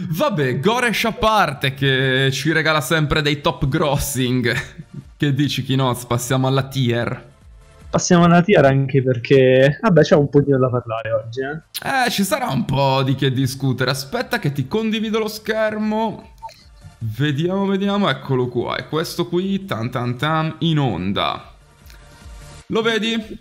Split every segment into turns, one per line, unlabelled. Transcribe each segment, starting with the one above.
Vabbè, Goresh a parte che ci regala sempre dei top grossing. Che dici, Kinoz? Passiamo alla tier.
Passiamo alla tier anche perché, vabbè, c'è un pochino da parlare oggi,
Ci sarà un po' di che discutere. Aspetta che ti condivido lo schermo. Vediamo, eccolo qua. È questo qui, tan tan tan, in onda. Lo vedi?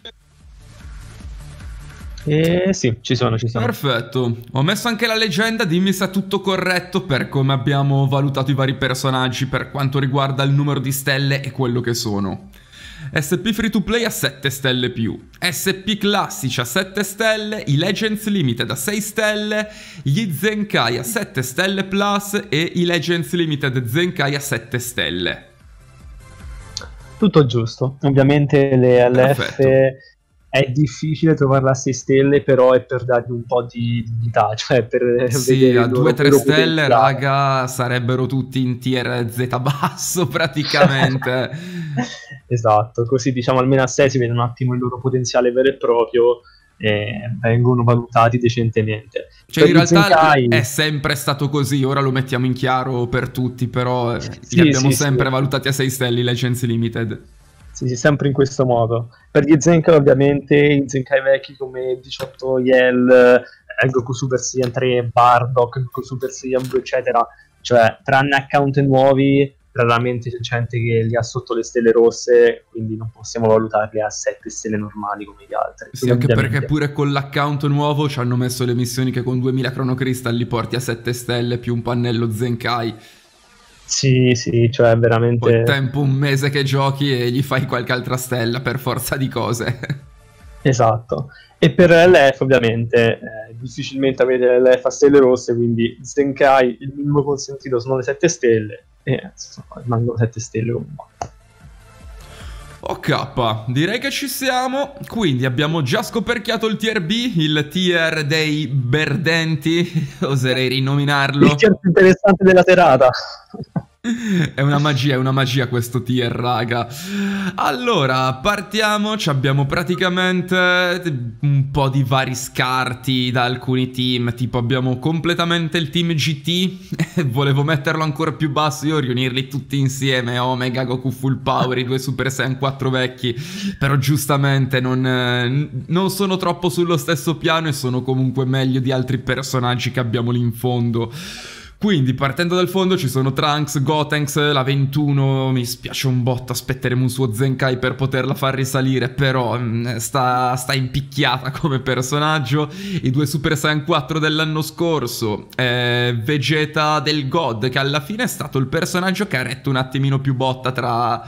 Sì, ci sono.
Perfetto. Ho messo anche la leggenda, dimmi se è tutto corretto per come abbiamo valutato i vari personaggi per quanto riguarda il numero di stelle e quello che sono. SP Free to Play a 7 stelle più, SP Classici a 7 stelle, i Legends Limited a 6 stelle, gli Zenkai a 7 stelle plus e i Legends Limited Zenkai a 7 stelle.
Tutto giusto. Ovviamente le LF
Perfetto.
è difficile trovarla a 6 stelle, però è per dargli un po' di dignità, cioè per
Sì,
vedere
a
il loro
2-3
vero
stelle,
potenziale.
raga, sarebbero tutti in tier Z basso praticamente.
Esatto, così diciamo almeno a 6 si vede un attimo il loro potenziale vero e proprio e vengono valutati decentemente.
Cioè,
Per
in
gli
realtà
Zenkai,
è sempre stato così, ora lo mettiamo in chiaro per tutti, però li
sì,
abbiamo
sì, sì.
sempre valutati a 6 stelle, i Legends Limited.
Sì, sì, sempre in questo modo. Per gli Zenkai ovviamente, i Zenkai vecchi come 18 Yell, Goku Super Saiyan 3, Bardock, Goku Super Saiyan 2, eccetera, cioè tranne account nuovi, raramente c'è gente che li ha sotto le stelle rosse, quindi non possiamo valutarli a 7 stelle normali come gli altri.
Sì,
Quindi
anche perché
ovviamente
pure con l'account nuovo ci hanno messo le missioni che con 2000 Chrono Crystal li porti a 7 stelle più un pannello Zenkai.
sì, sì, cioè
Poi
veramente
tempo un mese che giochi e gli fai qualche altra stella per forza di cose.
esatto. E per l'LF ovviamente difficilmente avete l'LF a stelle rosse, quindi Zenkai il minimo consentito sono le 7 stelle e rimangono 7 stelle comunque.
Ok, direi che ci siamo. Quindi abbiamo già scoperchiato il tier B, il tier dei berdenti, oserei rinominarlo.
Il tier più interessante della serata.
È una magia questo tier, raga. Allora, partiamo, ci abbiamo praticamente un po' di vari scarti da alcuni team, tipo abbiamo completamente il team GT, volevo metterlo ancora più basso io, riunirli tutti insieme, Omega, Goku Full Power, i due Super Saiyan 4 vecchi, però giustamente non sono troppo sullo stesso piano e sono comunque meglio di altri personaggi che abbiamo lì in fondo. Quindi partendo dal fondo ci sono Trunks, Gotenks, la 21, mi spiace un botto, aspetteremo un suo Zenkai per poterla far risalire, però sta impicchiata come personaggio, i due Super Saiyan 4 dell'anno scorso, Vegeta del God, che alla fine è stato il personaggio che ha retto un attimino più botta tra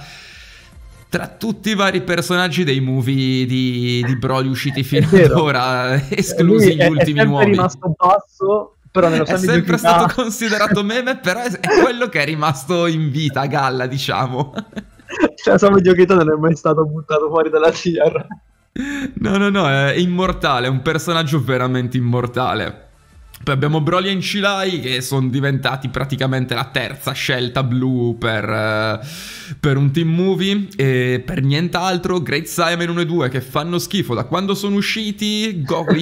tutti i vari personaggi dei movie di Broly usciti fino ad ora, esclusi
Lui
gli ultimi
è sempre
nuovi.
rimasto basso, però nella
È
sua
sempre
mediocrità
stato considerato meme, però è quello che è rimasto in vita a galla, diciamo.
la sua mediocrità non è mai stato buttato fuori dalla tier.
No, è immortale, è un personaggio veramente immortale. Poi abbiamo Broly e Encilai che sono diventati praticamente la terza scelta blu per un team movie e per nient'altro Great Saiyaman 1 e 2 che fanno schifo da quando sono usciti,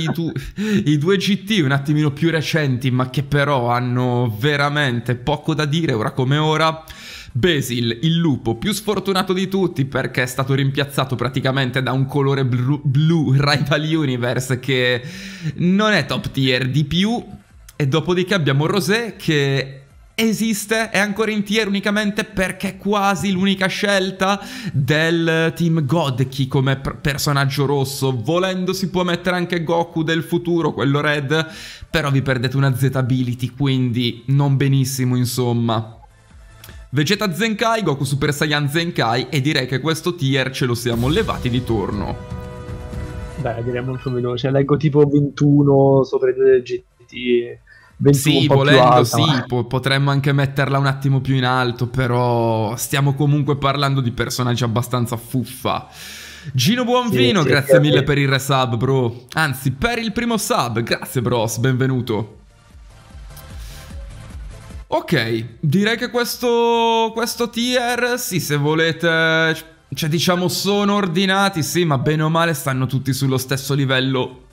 i due GT un attimino più recenti ma che però hanno veramente poco da dire ora come ora. Basil, il lupo più sfortunato di tutti perché è stato rimpiazzato praticamente da un colore blu Rival Universe che non è top tier di più. E dopodiché abbiamo Rosé che esiste, è ancora in tier unicamente perché è quasi l'unica scelta del team Godki come personaggio rosso. Volendo si può mettere anche Goku del futuro, quello red, però vi perdete una Z-ability, quindi non benissimo insomma. Vegeta Zenkai, Goku Super Saiyan Zenkai e direi che questo tier ce lo siamo levati di torno.
Beh, direi molto veloce. Leggo tipo 21 sopra i due GT, 21
Sì,
un po' più
volendo
alta.
sì,
Ma
potremmo anche metterla un attimo più in alto, però stiamo comunque parlando di personaggi abbastanza fuffa. Gino Buonvino,
sì,
grazie mille
sì.
per il resub, bro. Anzi, per il primo sub, grazie bros, benvenuto. Ok, direi che questo tier, sì, se volete, cioè diciamo sono ordinati, sì, ma bene o male stanno tutti sullo stesso livello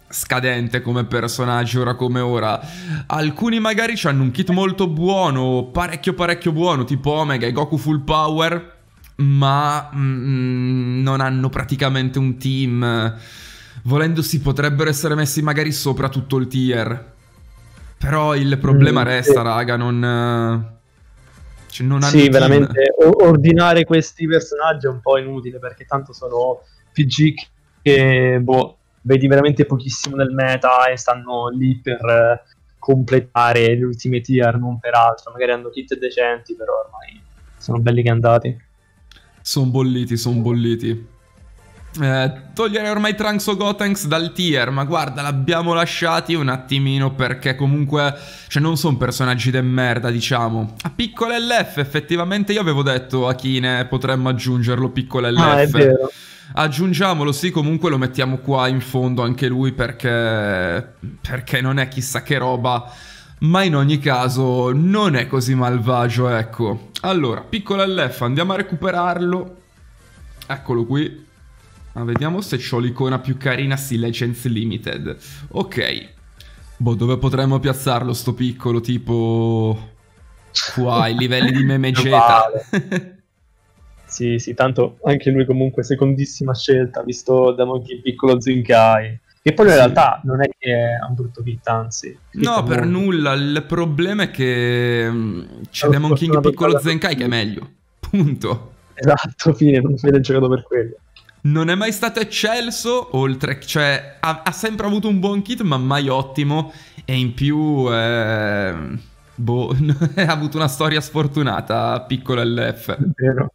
scadente come personaggio ora come ora. Alcuni magari hanno un kit molto buono, parecchio buono, tipo Omega e Goku Full Power, ma non hanno praticamente un team. Volendo si potrebbero essere messi magari sopra tutto il tier. Però il problema resta, raga, non... Cioè, non hanno
sì,
team.
veramente ordinare questi personaggi è un po' inutile, perché tanto sono PG che boh, vedi veramente pochissimo nel meta e stanno lì per completare gli ultimi tier, non per altro. Magari hanno kit decenti, però ormai sono belli che andati.
Sono bolliti. Togliere ormai Trunks o Gotenks dal tier, ma guarda, l'abbiamo lasciati un attimino perché comunque, cioè, non sono personaggi de merda, diciamo. A piccolo LF, effettivamente io avevo detto a Kine potremmo aggiungerlo piccolo LF.
Ah, è vero.
Aggiungiamolo, sì, comunque lo mettiamo qua in fondo anche lui perché non è chissà che roba, ma in ogni caso non è così malvagio, ecco. Allora, piccolo LF, andiamo a recuperarlo. Eccolo qui. Vediamo se c'ho l'icona più carina, sì, Legends Limited. Ok. Boh, dove potremmo piazzarlo sto piccolo, tipo... qua, ai livelli di Memegeta.
Sì, tanto anche lui comunque secondissima scelta, visto da Monkey piccolo Zenkai. Che poi in realtà non è che è un brutto kit, anzi.
No, per nulla. Il problema è che c'è Demon King piccolo Zenkai che è meglio. Punto.
Esatto, fine, non viene giocato per quello.
Non è mai stato eccelso, oltre, cioè ha sempre avuto un buon kit, ma mai ottimo. E in più, boh, ha avuto una storia sfortunata, piccolo LF.
Vero.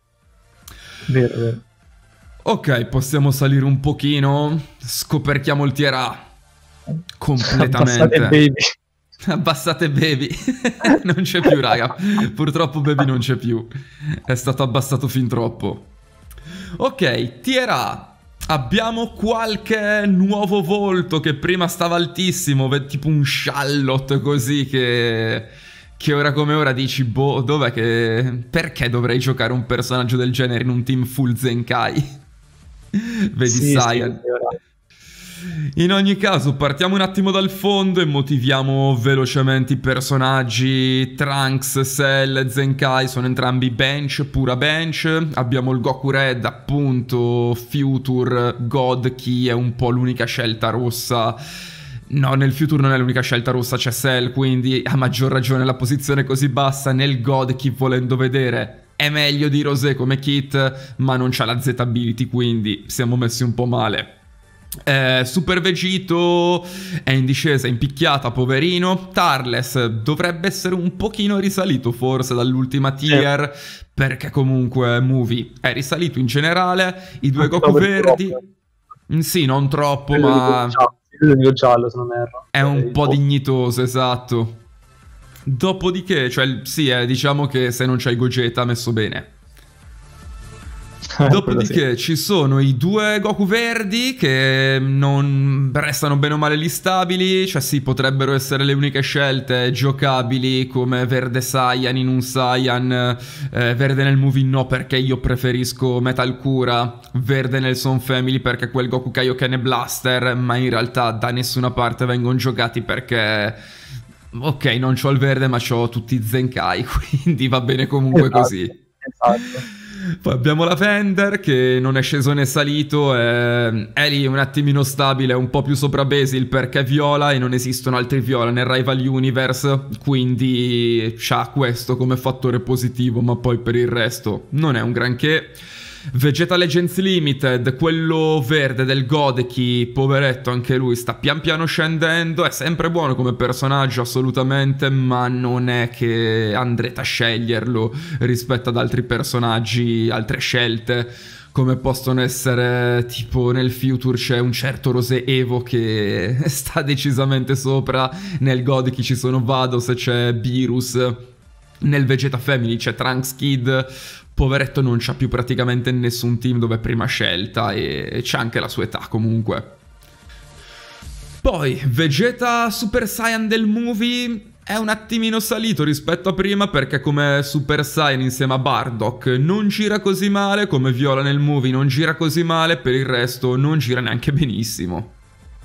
Ok, possiamo salire un pochino. Scoperchiamo il tier A. Completamente.
Abbassate baby.
Abbassate baby. Non c'è più, raga. Purtroppo baby non c'è più. È stato abbassato fin troppo. Ok, tier A. Abbiamo qualche nuovo volto che prima stava altissimo, tipo un Shallot così che ora come ora dici, boh, dov'è che... Perché dovrei giocare un personaggio del genere in un team full Zenkai? Vedi Saiyan. In ogni caso, partiamo un attimo dal fondo e motiviamo velocemente i personaggi. Trunks, Cell, Zenkai sono entrambi bench, pura bench. Abbiamo il Goku Red, appunto, Future, God Ki è un po' l'unica scelta rossa. No, nel Future non è l'unica scelta rossa, c'è Cell, quindi a maggior ragione la posizione è così bassa. Nel God Ki, volendo vedere, è meglio di Rosé come kit, ma non c'ha la Z ability, quindi siamo messi un po' male. Super Vegito è in discesa, in picchiata, poverino. Tarles dovrebbe essere un pochino risalito forse dall'ultima tier, perché comunque Movie è risalito in generale. I due Goku verdi, sì, non troppo, ma
l'unico giallo, se non erro,
è un po' dignitoso, esatto. Dopodiché, cioè, sì, diciamo che se non c'hai Gogeta messo bene. Dopodiché ci sono i due Goku verdi che non restano bene o male lì stabili, cioè sì, potrebbero essere le uniche scelte giocabili come verde Saiyan in un Saiyan, verde nel Movie no perché io preferisco Metal Cura, verde nel Son Family perché quel Goku Kaioken è Blaster, ma in realtà da nessuna parte vengono giocati perché... Ok, non c'ho il verde ma c'ho tutti i Zenkai, quindi va bene comunque così.
Esatto.
Poi abbiamo la Fender che non è sceso né salito, è lì un attimino stabile, un po' più sopra Basil perché è viola e non esistono altri viola nel Rival Universe, quindi c'ha questo come fattore positivo, ma poi per il resto non è un granché. Vegeta Legends Limited, quello verde del Godeki, poveretto anche lui, sta pian piano scendendo, è sempre buono come personaggio assolutamente, ma non è che andrete a sceglierlo rispetto ad altri personaggi, altre scelte, come possono essere tipo nel Future c'è un certo Rosé Evo che sta decisamente sopra, nel Godeki ci sono Vados e c'è Beerus, nel Vegeta Family c'è Trunks Kid. Poveretto non c'ha più praticamente nessun team dove è prima scelta e c'è anche la sua età comunque. Poi Vegeta Super Saiyan del Movie è un attimino salito rispetto a prima perché come Super Saiyan insieme a Bardock non gira così male, come Viola nel Movie non gira così male, per il resto non gira neanche benissimo.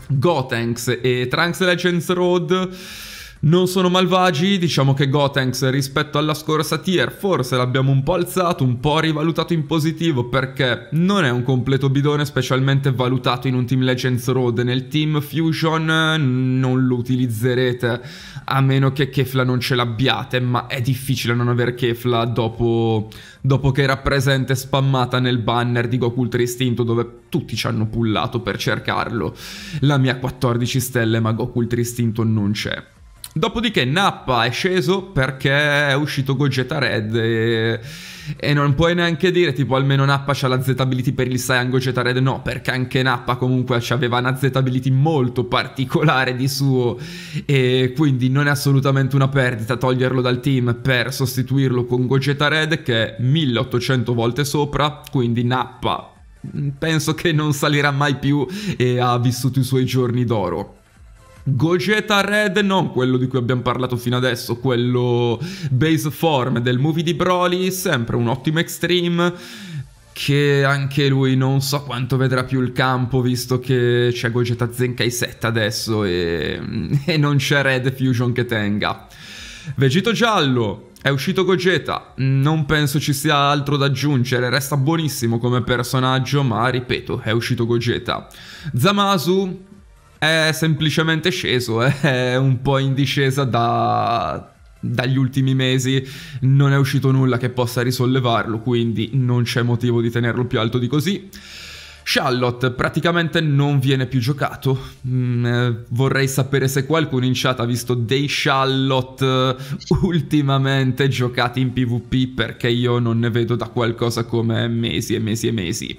Gotenks e Trunks Legends Road non sono malvagi, diciamo che Gotenks rispetto alla scorsa tier forse l'abbiamo un po' alzato, un po' rivalutato in positivo perché non è un completo bidone, specialmente valutato in un Team Legends Road. Nel Team Fusion non lo utilizzerete a meno che Kefla non ce l'abbiate, ma è difficile non aver Kefla dopo che era presente spammata nel banner di Goku Ultra Istinto dove tutti ci hanno pullato per cercarlo. La mia 14 stelle, ma Goku Ultra Istinto non c'è. Dopodiché Nappa è sceso perché è uscito Gogeta Red e non puoi neanche dire tipo almeno Nappa c'ha la Z ability per il Saiyan Gogeta Red, no, perché anche Nappa comunque aveva una Z ability molto particolare di suo e quindi non è assolutamente una perdita toglierlo dal team per sostituirlo con Gogeta Red che è 1800 volte sopra, quindi Nappa penso che non salirà mai più e ha vissuto i suoi giorni d'oro. Gogeta Red, non quello di cui abbiamo parlato fino adesso, quello base form del movie di Broly, sempre un ottimo extreme, che anche lui non so quanto vedrà più il campo, visto che c'è Gogeta Zenkai 7 adesso e non c'è Red Fusion che tenga. Vegito giallo, è uscito Gogeta, non penso ci sia altro da aggiungere, resta buonissimo come personaggio, ma ripeto, è uscito Gogeta. Zamasu è semplicemente sceso, è un po' in discesa dagli ultimi mesi, non è uscito nulla che possa risollevarlo, quindi non c'è motivo di tenerlo più alto di così. Charlotte praticamente non viene più giocato, vorrei sapere se qualcuno in chat ha visto dei Charlotte ultimamente giocati in PvP, perché io non ne vedo da qualcosa come mesi e mesi e mesi.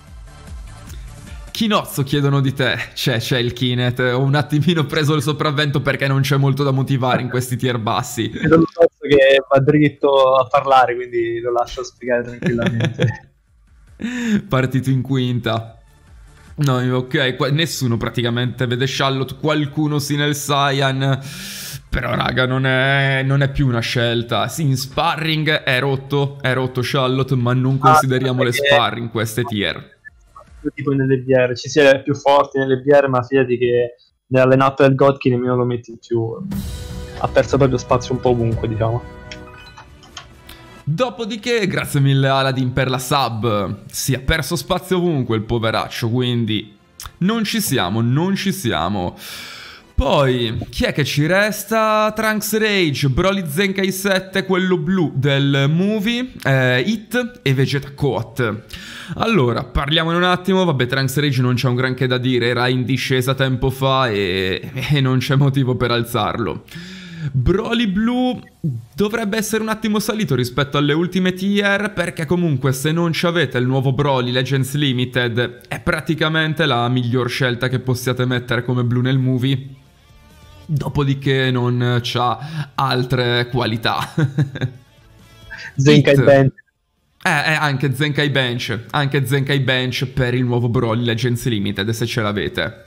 Chinozzo chiedono di te, c'è il Kinet, ho un attimino preso il sopravvento perché non c'è molto da motivare in questi tier bassi.
Vedo il Chinozzo che va dritto a parlare, quindi lo lascio spiegare tranquillamente.
Partito in quinta. No, ok, nessuno praticamente vede Charlotte, qualcuno sì nel Saiyan, però raga non è più una scelta. Sì, in sparring è rotto Charlotte, ma non consideriamo le sparring queste tier.
Tipo nelle BR, ci si è più forti nelle BR, ma fidati che nelle line-up del Godkin nemmeno lo metti più, ha perso proprio spazio un po' ovunque, diciamo.
Dopodiché grazie mille Aladdin per la sub, si è perso spazio ovunque il poveraccio, quindi non ci siamo. Poi, chi è che ci resta? Trunks Rage, Broly Zenkai 7, quello blu del movie, Hit e Vegeta Coat. Allora, parliamone un attimo. Vabbè, Trunks Rage non c'è un granché da dire, era in discesa tempo fa e non c'è motivo per alzarlo. Broly blu dovrebbe essere un attimo salito rispetto alle ultime tier, perché comunque se non ci avete il nuovo Broly Legends Limited è praticamente la miglior scelta che possiate mettere come blu nel movie. Dopodiché non c'ha altre qualità.
Zenkai Bench.
Anche Zenkai Bench. Anche Zenkai Bench per il nuovo Broly Legends Limited, se ce l'avete.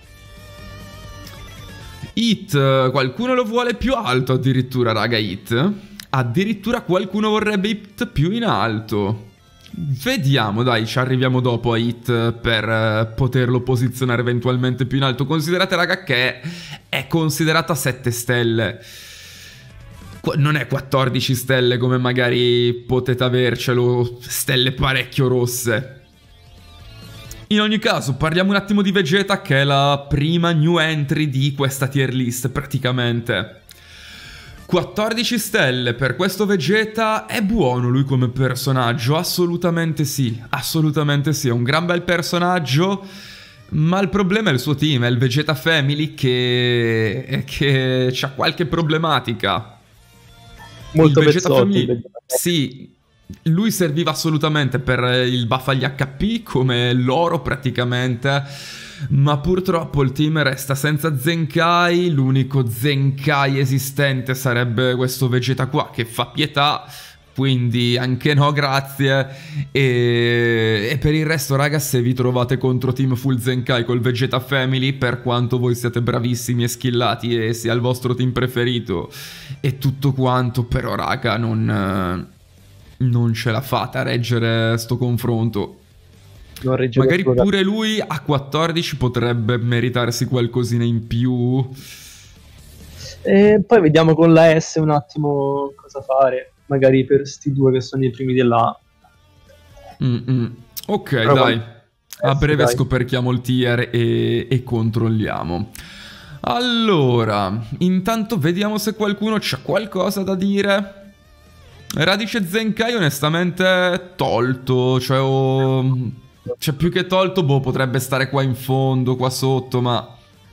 Hit, qualcuno lo vuole più alto addirittura, raga, Hit. Addirittura qualcuno vorrebbe Hit più in alto. Vediamo, dai, ci arriviamo dopo a Hit per poterlo posizionare eventualmente più in alto. Considerate, raga, che è considerata 7 stelle. Non è 14 stelle come magari potete avercelo, stelle parecchio rosse. In ogni caso, parliamo un attimo di Vegeta, che è la prima new entry di questa tier list, praticamente. 14 stelle per questo Vegeta, è buono lui come personaggio, assolutamente sì, è un gran bel personaggio, ma il problema è il suo team, è il Vegeta Family che c'ha qualche problematica.
Molto
il Vegeta
pezzotti,
Family, sì, lui serviva assolutamente per il buff agli HP come l'oro praticamente, ma purtroppo il team resta senza Zenkai. L'unico Zenkai esistente sarebbe questo Vegeta qua che fa pietà, quindi anche no grazie. E per il resto, raga, se vi trovate contro team full Zenkai col Vegeta Family, per quanto voi siate bravissimi e skillati e sia il vostro team preferito e tutto quanto, però raga non ce la fate a reggere sto confronto.
non regge
Magari
da
pure lui a 14 potrebbe meritarsi qualcosina in più.
E poi vediamo con la S un attimo cosa fare, magari per sti due che sono i primi della A.
Ok,
Però
dai. A breve
dai.
scoperchiamo il tier e controlliamo. Allora, intanto vediamo se qualcuno c'ha qualcosa da dire. Radice Zenkai onestamente tolto, cioè più che tolto, boh, potrebbe stare qua in fondo, qua sotto, ma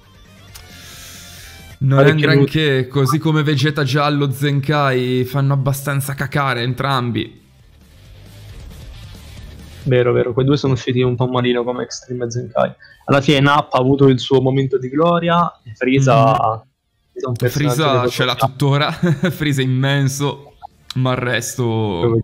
non è un granché, così come Vegeta Giallo Zenkai fanno abbastanza cacare entrambi.
Vero, vero, quei due sono usciti un po' malino come Extreme Zenkai. Alla fine Nappa ha avuto il suo momento di gloria e Frieza è un personaggio
Frieza
che
ce l'ha tuttora, Frieza è immenso, ma il resto...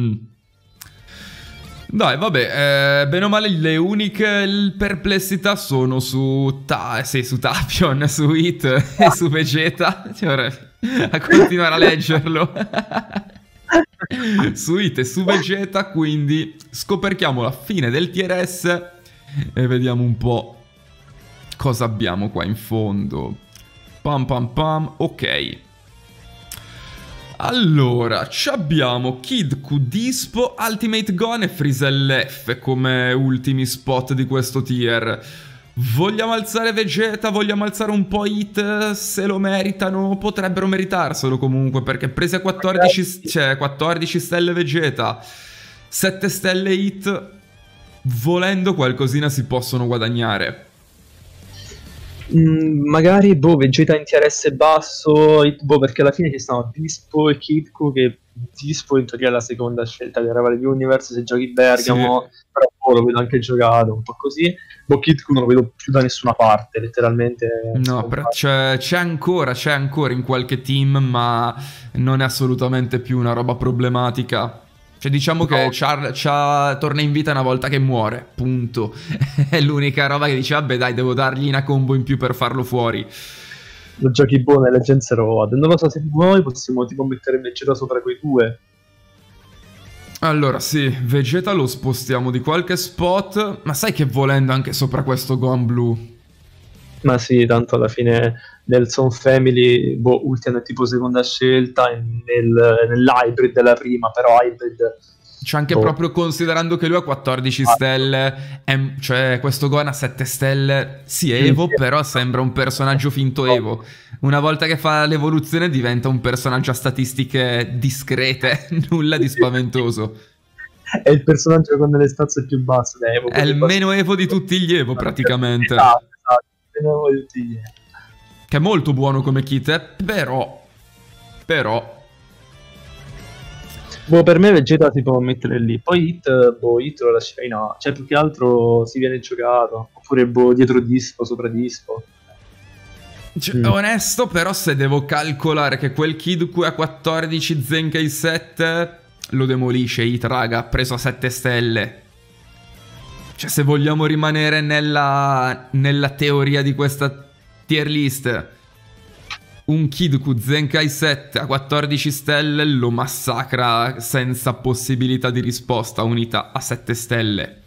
Dai, vabbè, bene o male le uniche perplessità sono su Tapion, su Hit e su Vegeta. Cioè, a continuare a leggerlo. Su Hit e su Vegeta, quindi scoperchiamo la fine del tier S e vediamo un po' cosa abbiamo qua in fondo. Pam pam pam, ok. Allora, abbiamo Kid Q, Dispo, Ultimate Gon e Frieza F come ultimi spot di questo tier. Vogliamo alzare Vegeta, vogliamo alzare un po' Hit, se lo meritano, potrebbero meritarselo comunque, perché prese a 14, cioè 14 stelle Vegeta, 7 stelle Hit, volendo qualcosina si possono guadagnare.
Magari Vegeta in TRS basso, perché alla fine ci stanno Dispo e Kid Q, che Dispo in teoria è la seconda scelta di Rival Universe se giochi Bergamo, sì. Però lo vedo anche giocato un po' così. Kid Q non lo vedo più da nessuna parte, letteralmente.
No, c'è ancora in qualche team, ma non è assolutamente più una roba problematica. Cioè diciamo che torna in vita una volta che muore, punto. È l'unica roba che dice, vabbè dai, devo dargli una combo in più per farlo fuori.
Lo giochi buono e Legends Road. Non lo so se noi possiamo tipo mettere Vegeta sopra quei due.
Allora sì, Vegeta lo spostiamo di qualche spot, ma sai che volendo anche sopra questo Gon Blue.
Ma sì, tanto alla fine Nelson Family, Ultian è tipo seconda scelta nell'hybrid della prima, però hybrid...
C'è anche proprio considerando che lui ha 14 stelle, cioè questo Gon ha 7 stelle, sì è Evo, però sembra un personaggio finto Evo. Una volta che fa l'evoluzione diventa un personaggio a statistiche discrete, nulla di spaventoso.
È il personaggio con delle stazze più basse da Evo.
È il meno Evo di tutti gli Evo praticamente.
Esatto, meno Evo di tutti gli Evo.
Che è molto buono come kit, però...
per me Vegeta si può mettere lì. Poi Hit lo lascerei in A. Cioè, più che altro si viene giocato. Oppure dietro Dispo, sopra Dispo.
Cioè, onesto, però se devo calcolare che quel Kid Q a 14 Zenkai 7 lo demolisce Hit, raga, preso a 7 stelle. Cioè, se vogliamo rimanere nella teoria di questa tier list, un Kid Q Zenkai 7 a 14 stelle lo massacra senza possibilità di risposta, unità a 7 stelle.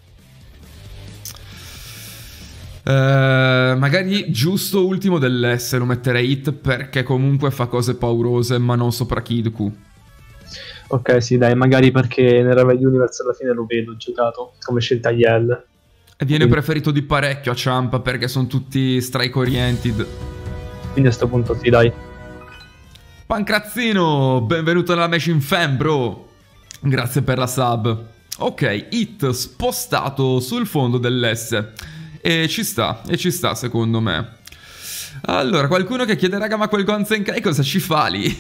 Magari giusto ultimo dell'S lo metterei Hit, perché comunque fa cose paurose, ma non sopra Kid Q.
Ok, sì, dai, magari perché nel Rival Universe alla fine lo vedo giocato come scelta Yell.
E viene preferito di parecchio a Ciampa perché sono tutti strike oriented.
Quindi a sto punto sì, dai.
Pancrazzino, benvenuto nella Machine Fan, bro. Grazie per la sub. Ok, Hit spostato sul fondo dell'S. E ci sta secondo me. Allora, qualcuno che chiede, raga, ma quel Gon Zenkai cosa ci fa lì?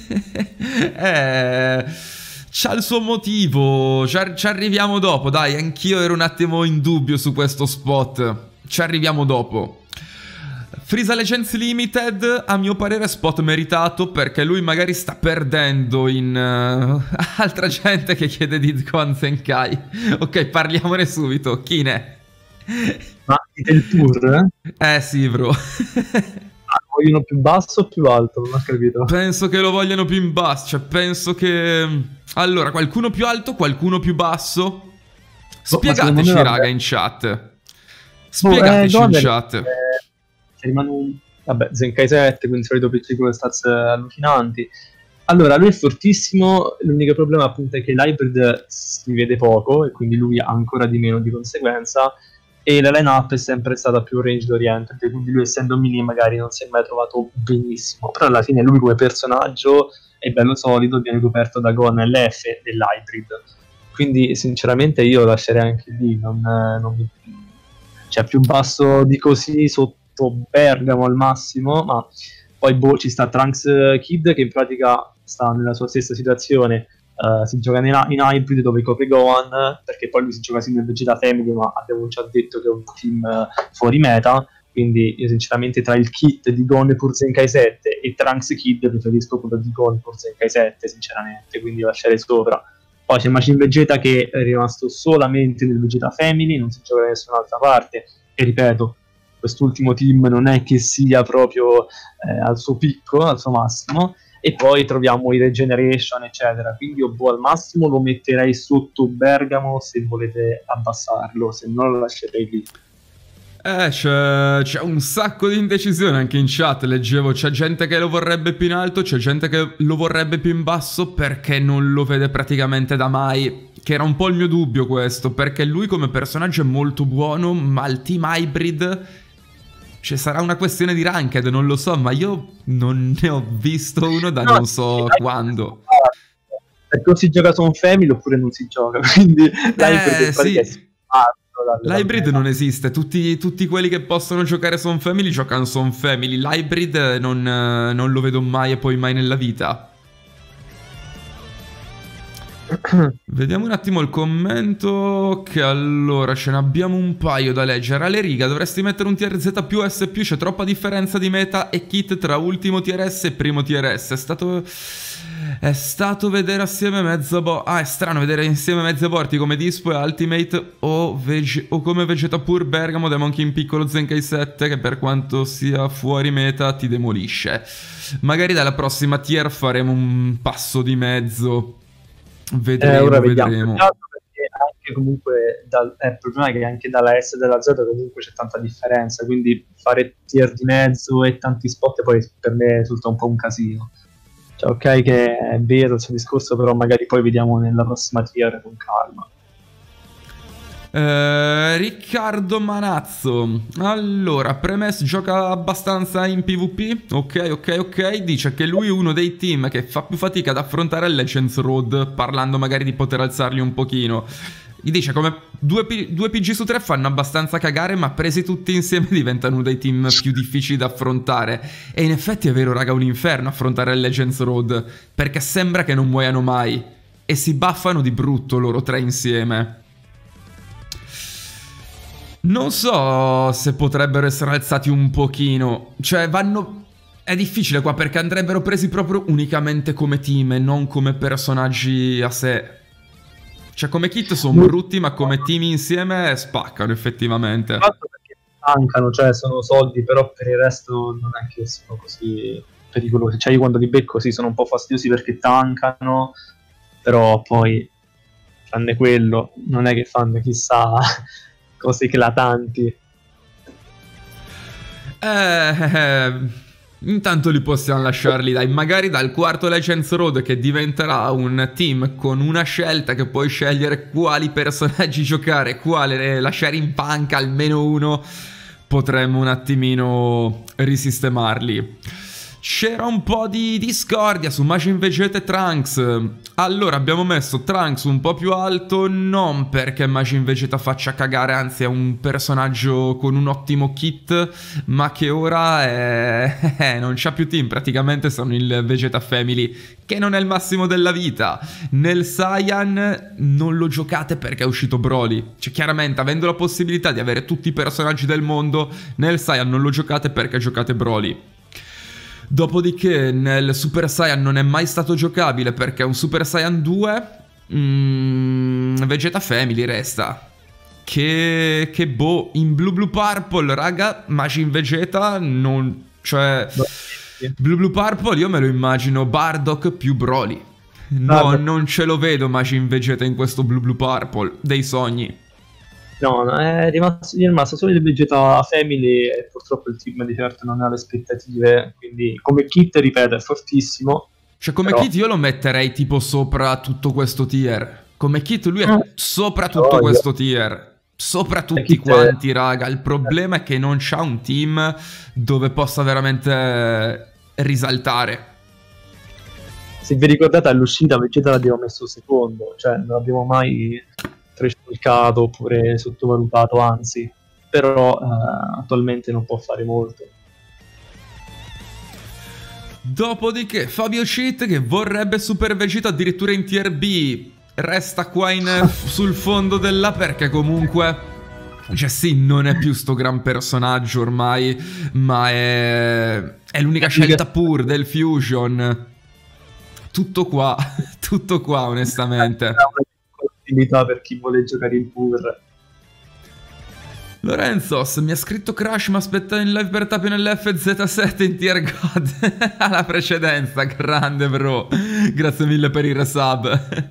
C'ha il suo motivo, ci arriviamo dopo, dai, anch'io ero un attimo in dubbio su questo spot. Ci arriviamo dopo. Frieza Legends Limited, a mio parere spot meritato, perché lui magari sta perdendo in altra gente che chiede di Gon Zenkai. Ok, parliamone subito, chi ne?
Ma del tour?
Sì, bro.
Lo vogliono più basso o più alto? Non ho capito.
Penso che lo vogliano più in basso. Cioè, penso che... Allora, qualcuno più alto, qualcuno più basso. Spiegateci,
me,
raga,
vabbè.
in chat. Spiegateci in
Gonen,
chat.
rimane un... Vabbè, Zenkai 7, quindi solito PC con stats allucinanti. Allora, lui è fortissimo, l'unico problema appunto è che l'hybrid si vede poco e quindi lui ha ancora di meno di conseguenza, e la line-up è sempre stata più range oriented, quindi lui essendo mini magari non si è mai trovato benissimo, però alla fine lui come personaggio è bello solido, viene coperto da Gon LF dell'hybrid, quindi sinceramente io lascerei anche lì, non mi... cioè più basso di così sotto Bergamo al massimo, ma poi boh, ci sta Trunks Kid che in pratica sta nella sua stessa situazione, si gioca in hybrid dove copre Gohan, perché poi lui si gioca sì nel Vegeta Family, ma abbiamo già detto che è un team fuori meta, quindi io sinceramente tra il kit di Gon Pur Zenkai 7 e Trunks Kid preferisco quello di Gon Pur Zenkai 7 sinceramente, quindi lascerei sopra. Poi c'è Majin Vegeta che è rimasto solamente nel Vegeta Family, non si gioca da nessun'altra parte, e ripeto, quest'ultimo team non è che sia proprio al suo picco, al suo massimo, e poi troviamo i Regeneration eccetera, quindi io al massimo lo metterei sotto Bergamo se volete abbassarlo, se no lo lascerei lì.
C'è un sacco di indecisione anche in chat, leggevo, c'è gente che lo vorrebbe più in alto, c'è gente che lo vorrebbe più in basso perché non lo vede praticamente da mai, che era un po' il mio dubbio questo, perché lui come personaggio è molto buono, ma il team hybrid, ci sarà una questione di ranked, non lo so, ma io non ne ho visto uno da non so quando.
Perché o si gioca su un family oppure non si gioca, quindi l'hybrid in pratica
Sì. L'hybrid non esiste, tutti quelli che possono giocare Son Family giocano Son Family, l'hybrid non lo vedo mai e poi mai nella vita. Vediamo un attimo il commento, che allora ce ne abbiamo un paio da leggere. Ale riga, dovresti mettere un tier Z più S+, c'è troppa differenza di meta e kit tra ultimo tier S e primo tier S. È stato vedere assieme mezzo è strano vedere insieme mezzi aborti come Dispo e Ultimate o come Vegeta Pur Bergamo, Demon King piccolo Zenkai 7 che per quanto sia fuori meta ti demolisce. Magari dalla prossima tier faremo un passo di mezzo.
Ora vediamo.
Vedremo.
Perché anche comunque il problema è che anche dalla S e dalla Z comunque c'è tanta differenza, quindi fare tier di mezzo e tanti spot poi per me risulta un po' un casino. Cioè, ok che è vero il suo discorso, però magari poi vediamo nella prossima tier con calma.
Riccardo Manazzo, allora Premes gioca abbastanza in PvP, ok, dice che lui è uno dei team che fa più fatica ad affrontare il Legends Road, parlando magari di poter alzarli un pochino. Gli dice come 2 PG su 3 fanno abbastanza cagare, ma presi tutti insieme diventano uno dei team più difficili da affrontare. E in effetti è vero raga, un inferno affrontare il Legends Road, perché sembra che non muoiano mai e si buffano di brutto loro tre insieme. Non so se potrebbero essere alzati un pochino, cioè vanno... È difficile qua perché andrebbero presi proprio unicamente come team e non come personaggi a sé. Cioè come kit sono brutti, ma come team insieme spaccano effettivamente.
Perché mancano, cioè sono soldi, però per il resto non è che sono così pericolosi. Cioè io quando li becco sì sono un po' fastidiosi perché tankano, però poi tranne quello non è che fanno chissà cose eclatanti.
Intanto li possiamo lasciarli, dai, magari dal quarto Legends Road che diventerà un team con una scelta che puoi scegliere quali personaggi giocare, quale lasciare in panca almeno uno, potremmo un attimino risistemarli. C'era un po' di discordia su Majin Vegeta e Trunks. Allora abbiamo messo Trunks un po' più alto, non perché Majin Vegeta faccia cagare, anzi è un personaggio con un ottimo kit, ma che ora non c'ha più team, praticamente sono il Vegeta Family, che non è il massimo della vita. Nel Saiyan non lo giocate perché è uscito Broly, cioè chiaramente avendo la possibilità di avere tutti i personaggi del mondo, nel Saiyan non lo giocate perché giocate Broly. Dopodiché nel Super Saiyan non è mai stato giocabile perché un Super Saiyan 2 Vegeta Family resta. Che boh, in Blue Purple raga, Majin Vegeta non... cioè... Blue Purple io me lo immagino Bardock più Broly. No, non ce lo vedo Majin Vegeta in questo Blue Purple dei sogni.
No, no, gli è rimasto solo il Vegeta Family e purtroppo il team di certo non ha le aspettative, quindi come kit, ripeto, è fortissimo,
Cioè, come
però...
kit io lo metterei tipo sopra tutto questo tier. Come kit lui è
Ah,
sopra tutto
voglio.
questo tier. Sopra tutti
Kit,
quanti, raga. Il problema è che non c'ha un team dove possa veramente risaltare.
se vi ricordate all'uscita Vegeta l'abbiamo messo secondo, cioè non l'abbiamo mai trascurcato oppure sottovalutato, anzi, però attualmente non può fare molto.
Dopodiché Fabio Cheat che vorrebbe Super Vegeta addirittura in tier B. Resta qua sul fondo della perché comunque... Cioè sì, non è più sto gran personaggio ormai, ma è l'unica scelta pur del Fusion. Tutto qua, tutto qua onestamente.
È una possibilità per chi vuole giocare il pur.
Lorenzos mi ha scritto Crash, ma aspetta in live per tapio nell'FZ7 in tier God alla precedenza, grande bro, grazie mille per il resub.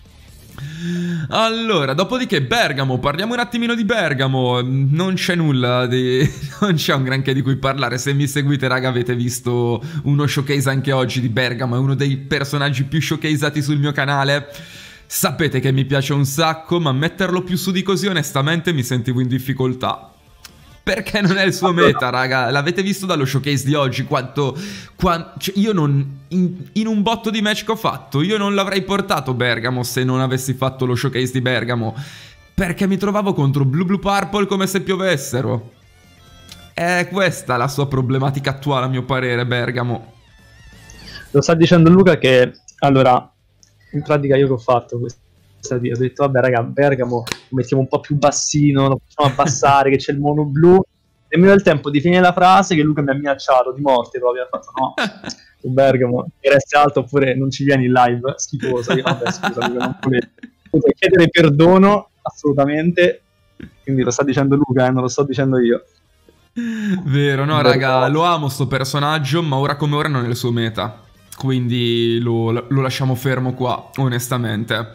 Allora, dopodiché Bergamo, parliamo un attimino di Bergamo, non c'è nulla di... non c'è un granché di cui parlare, se mi seguite raga avete visto uno showcase anche oggi di Bergamo, è uno dei personaggi più showcaseati sul mio canale. Sapete che mi piace un sacco, ma metterlo più su di così onestamente mi sentivo in difficoltà. Perché non è il suo meta, raga. L'avete visto dallo showcase di oggi cioè, io non... In un botto di match che ho fatto, io non l'avrei portato Bergamo se non avessi fatto lo showcase di Bergamo. Perché mi trovavo contro Blue Blue Purple come se piovessero. È questa la sua problematica attuale, a mio parere, Bergamo.
Lo sta dicendo Luca che, allora, in pratica io che ho fatto questa ho detto vabbè raga, Bergamo lo mettiamo un po' più bassino, lo facciamo abbassare che c'è il mono blu, e mi dà il tempo di finire la frase che Luca mi ha minacciato di morte proprio, ha fatto no, tu Bergamo che resti alto oppure non ci vieni in live, schifoso. Io vabbè scusa Luca, non volevo, potrei chiedere perdono assolutamente, quindi lo sta dicendo Luca, non lo sto dicendo io.
Vero, no raga, lo amo sto personaggio, ma ora come ora non è il suo meta, quindi lo lasciamo fermo qua, onestamente.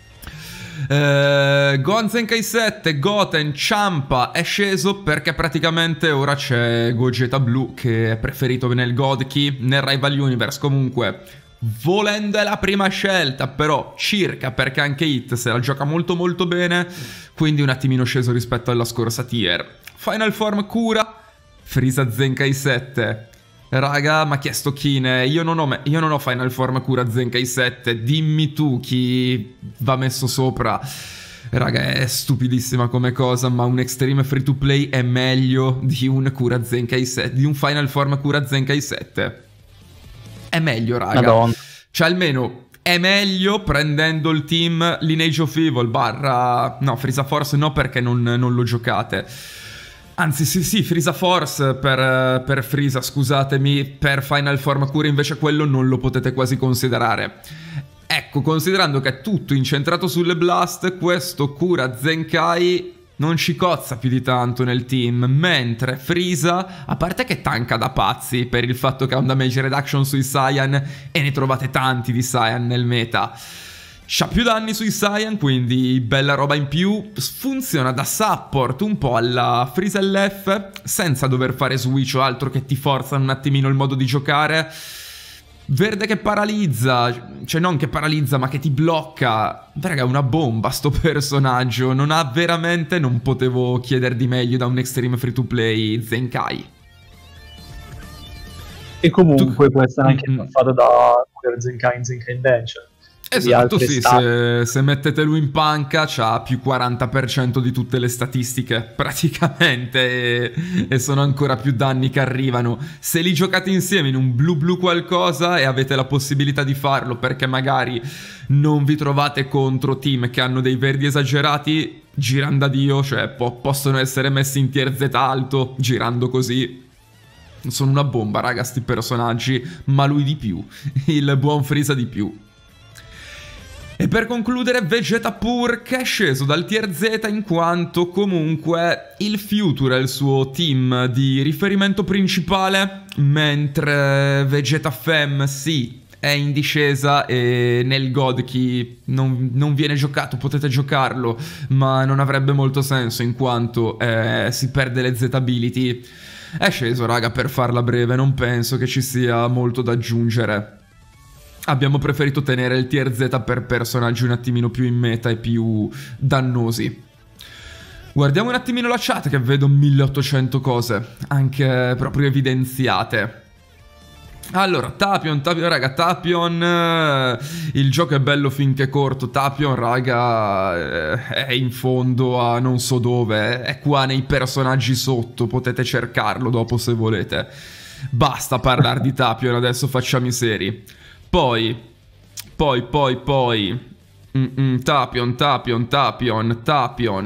Gohan Zenkai 7, Goten, Champa è sceso perché praticamente ora c'è Gogeta Blue che è preferito nel God Key, nel Rival Universe. Comunque, volendo è la prima scelta, però circa, perché anche Hit se la gioca molto molto bene, quindi un attimino sceso rispetto alla scorsa tier. Final Form Cura, Frieza Zenkai 7. Raga, mi ha chiesto Kine, io non ho Final Form Cura Zenkai 7, dimmi tu chi va messo sopra. Raga, è stupidissima come cosa, ma un Extreme Free to Play è meglio di un Cura Zenkai 7, di un Final Form Cura Zenkai 7. È meglio, raga.
Madonna.
Cioè, almeno è meglio prendendo il team Lineage of Evil barra... No, Frieza Force no, perché non lo giocate. Anzi, sì, Frieza Force per Frieza, scusatemi, per Final Form Cura invece quello non lo potete quasi considerare. Ecco, considerando che è tutto incentrato sulle Blast, questo Cura Zenkai non ci cozza più di tanto nel team, mentre Frieza, a parte che tanka da pazzi per il fatto che ha un damage reduction sui Saiyan, e ne trovate tanti di Saiyan nel meta, c'ha più danni sui Saiyan, quindi bella roba in più, funziona da support un po' alla Frieza LF, senza dover fare switch o altro che ti forzano un attimino il modo di giocare. Verde che paralizza, cioè non che paralizza ma che ti blocca. Raga, è una bomba sto personaggio, non potevo chiedere di meglio da un Extreme Free to Play Zenkai.
E comunque può essere anche fatto da Zenkai in Zenkai Bench.
Esatto, sì, se mettete lui in panca c'ha più 40% di tutte le statistiche praticamente, e sono ancora più danni che arrivano. Se li giocate insieme in un blu qualcosa e avete la possibilità di farlo perché magari non vi trovate contro team che hanno dei verdi esagerati, girando a Dio, cioè possono essere messi in tier Z alto girando così. Sono una bomba raga sti personaggi, ma lui di più, il buon Frieza di più. E per concludere Vegeta Pur, che è sceso dal tier Z in quanto comunque il Future è il suo team di riferimento principale, mentre Vegeta Fem sì, è in discesa e nel God Key non viene giocato, potete giocarlo, ma non avrebbe molto senso in quanto si perde le Z ability. È sceso, raga, per farla breve, non penso che ci sia molto da aggiungere. Abbiamo preferito tenere il tier Z per personaggi un attimino più in meta e più dannosi. Guardiamo un attimino la chat che vedo 1800 cose, anche proprio evidenziate. Allora, Tapion, raga, Tapion, il gioco è bello finché è corto. Tapion, raga, è in fondo a non so dove, è qua nei personaggi sotto, potete cercarlo dopo se volete. Basta parlare di Tapion, adesso facciamo i seri. Poi, Tapion.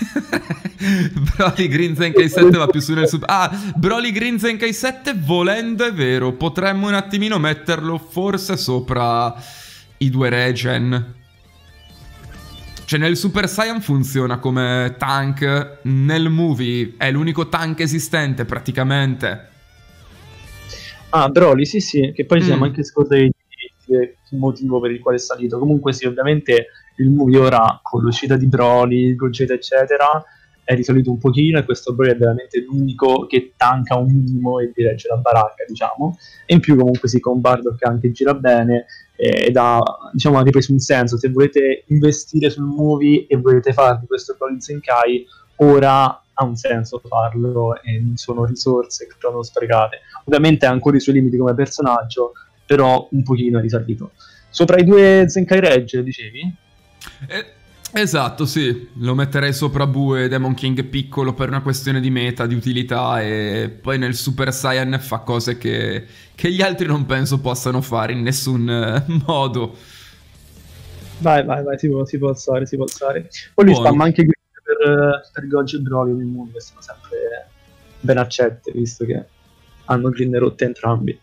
Broly Green Zenkai 7 va più su nel super... Ah, Broly Green Zenkai 7 volendo è vero, potremmo un attimino metterlo forse sopra i 2 regen. Cioè nel Super Saiyan funziona come tank, nel movie è l'unico tank esistente praticamente.
Ah, Broly, sì, che poi siamo anche scordati il motivo per il quale è salito. Comunque sì, ovviamente il movie ora con l'uscita di Broly, Gogeta eccetera è risalito un pochino e questo Broly è veramente l'unico che tanca un minimo e diregge la baracca, diciamo. E in più comunque sì, con Bardock che anche gira bene ed ha, diciamo, ha ripreso un senso. Se volete investire sul movie e volete farvi questo Broly Zenkai, ora ha un senso farlo e non sono risorse che sono sprecate. Ovviamente ha ancora i suoi limiti come personaggio, però un pochino è risalito. Sopra i 2 Zenkai Reg, dicevi?
Esatto, sì, lo metterei sopra Buu e Demon King piccolo per una questione di meta, di utilità, e poi nel Super Saiyan fa cose che gli altri non penso possano fare in nessun modo.
Vai, si può alzare. Poi lui spamma anche per Gojo e Broly nel mondo, che sono sempre ben accette, visto che hanno green rotte entrambi.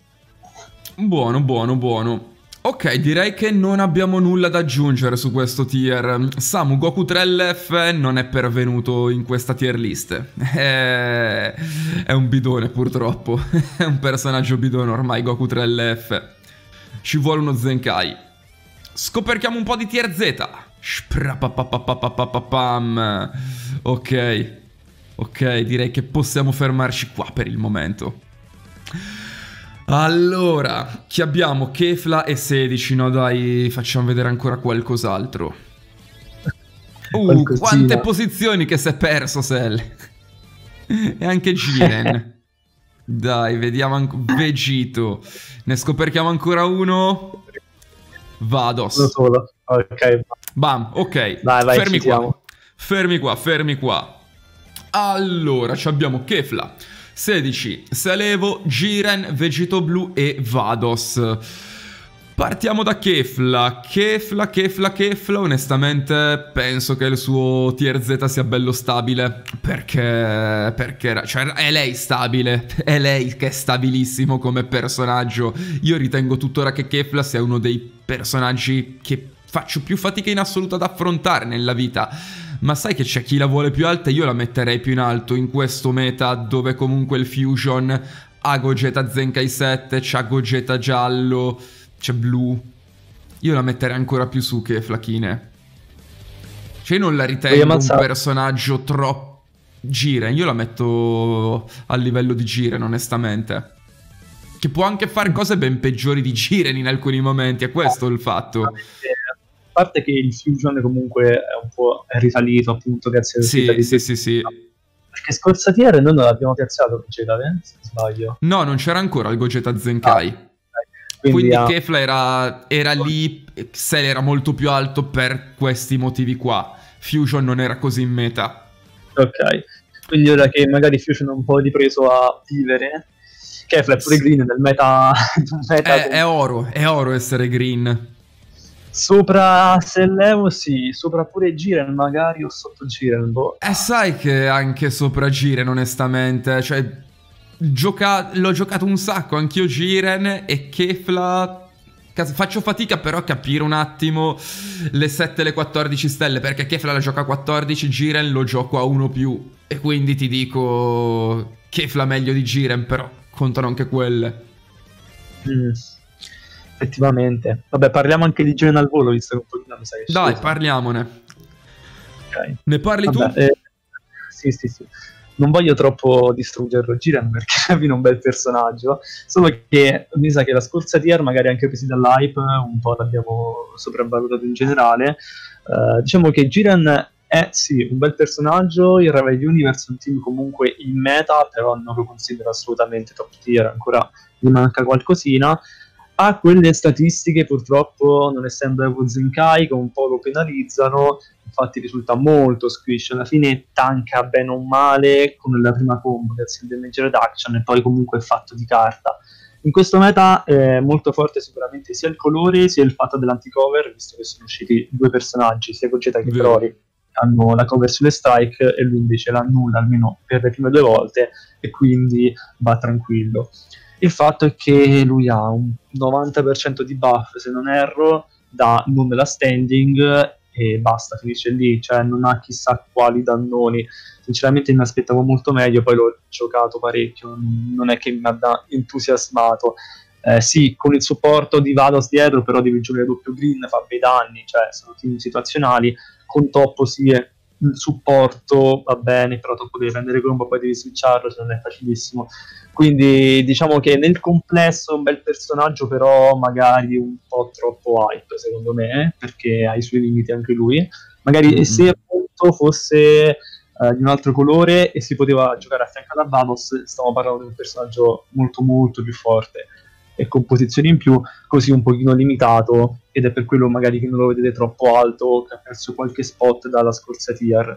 Buono. Ok, direi che non abbiamo nulla da aggiungere su questo tier. Samu, Goku 3LF non è pervenuto in questa tier list. È un bidone, purtroppo. È un personaggio bidone ormai, Goku 3LF. Ci vuole uno Zenkai. Scoperchiamo un po' di tier Z. Ok, direi che possiamo fermarci qua per il momento. Allora, chi abbiamo? Kefla e 16, no dai, facciamo vedere ancora qualcos'altro. Quante posizioni che si è perso, Sel. E anche Jiren. Dai, vediamo Vegito. Ne scoperchiamo ancora uno. Vados.
Uno solo, ok.
Bam, ok.
Vai,
Fermi qua. Allora, abbiamo Kefla, 16, Selevo, Jiren, Vegito Blu e Vados. Partiamo da Kefla. Kefla, onestamente penso che il suo tier Z sia bello stabile. Perché cioè, è lei stabile. È lei che è stabilissimo come personaggio. Io ritengo tuttora che Kefla sia uno dei personaggi che faccio più fatica in assoluto ad affrontare nella vita. Ma sai che c'è chi la vuole più alta? Io la metterei più in alto in questo meta dove comunque il Fusion ha Gogeta Zenkai 7, c'ha Gogeta giallo, c'è blu. Io la metterei ancora più su che Flachine. Cioè io non la ritengo un personaggio troppo Jiren. Io la metto al livello di Jiren, onestamente. Che può anche fare cose ben peggiori di Jiren in alcuni momenti. È questo il fatto.
A parte che il Fusion comunque è un po' risalito, appunto, grazie alla
sì.
Perché scorsa tier noi non l'abbiamo piazzato Gogeta, se sbaglio.
No, non c'era ancora il Gogeta Zenkai. Quindi Kefla era lì, Cell era molto più alto per questi motivi qua. Fusion non era così in meta.
Ok, quindi ora che magari Fusion è un po' ripreso a vivere, Kefla è pure green nel meta...
È oro essere green.
Sopra Sellevo sì, sopra pure Jiren magari o sotto Jiren, boh.
Sai che anche sopra Jiren onestamente, cioè l'ho giocato un sacco anch'io Jiren e Kefla faccio fatica però a capire un attimo le 7 e le 14 stelle, perché Kefla la gioca a 14, Jiren lo gioco a 1+, e quindi ti dico Kefla meglio di Jiren, però contano anche quelle.
effettivamente. Vabbè, parliamo anche di Jiren al volo, visto che un pochino mi sa che
Dai, parliamone.
Ok.
Ne parli
Vabbè,
tu?
sì. Non voglio troppo distruggere Jiren perché alla fine è un bel personaggio, solo che mi sa che la scorsa tier, magari anche presi dall'hype, un po' l'abbiamo sopravvalutato in generale. Diciamo che Jiren è sì un bel personaggio, il Rival Universe è un team comunque in meta, però non lo considero assolutamente top tier, ancora gli manca qualcosina. Ha quelle statistiche, purtroppo, non essendo Evo Zenkai, che un po' lo penalizzano, infatti risulta molto squish, alla fine tanka bene o male con la prima combo, grazie al damage reduction, e poi comunque è fatto di carta. In questo meta è molto forte sicuramente sia il colore sia il fatto dell'anticover, visto che sono usciti due personaggi, sia Gogeta che Broly, hanno la cover sulle strike e lui invece l'annulla almeno per le prime 2 volte e quindi va tranquillo. Il fatto è che lui ha un 90% di buff, se non erro, da non della standing e basta, finisce lì, cioè non ha chissà quali dannoni. Sinceramente mi aspettavo molto meglio, poi l'ho giocato parecchio, non è che mi ha entusiasmato. Sì, con il supporto di Vados dietro, però devi giocare doppio green, fa bei danni, cioè sono team situazionali. Con Toppo sì, il supporto va bene, però Toppo devi prendere combo, poi devi switcharlo, se non è facilissimo. Quindi diciamo che nel complesso è un bel personaggio, però magari un po' troppo hype secondo me, perché ha i suoi limiti anche lui. Magari se appunto fosse di un altro colore e si poteva giocare a fianco da Vados, stiamo parlando di un personaggio molto molto più forte e con posizioni in più, così un pochino limitato, ed è per quello magari che non lo vedete troppo alto, che ha perso qualche spot dalla scorsa tier.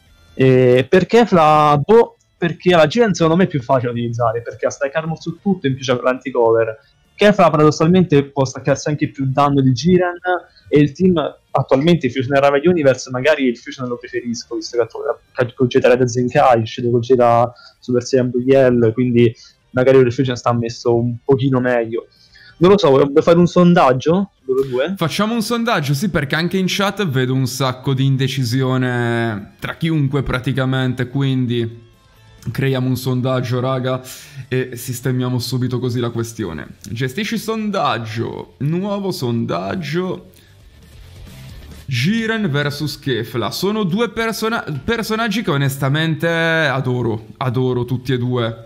Perché Fla? Boh, perché la Jiren secondo me è più facile da utilizzare, perché ha stack armor su tutto e in più c'è l'anticover. Kefla paradossalmente può staccarsi anche più danno di Jiren, e il team attualmente Fusion e Rival Universe, magari il Fusion lo preferisco, visto che Gogeta Red Zenkai, uscito Gogeta Super Saiyan Buu, quindi magari il Fusion sta messo un pochino meglio. Non lo so, vuoi fare un sondaggio? Loro due?
Facciamo un sondaggio, sì, perché anche in chat vedo un sacco di indecisione tra chiunque praticamente, quindi creiamo un sondaggio, raga, e sistemiamo subito così la questione. Gestisci sondaggio, nuovo sondaggio. Jiren vs Kefla. Sono due personaggi che onestamente adoro tutti e due.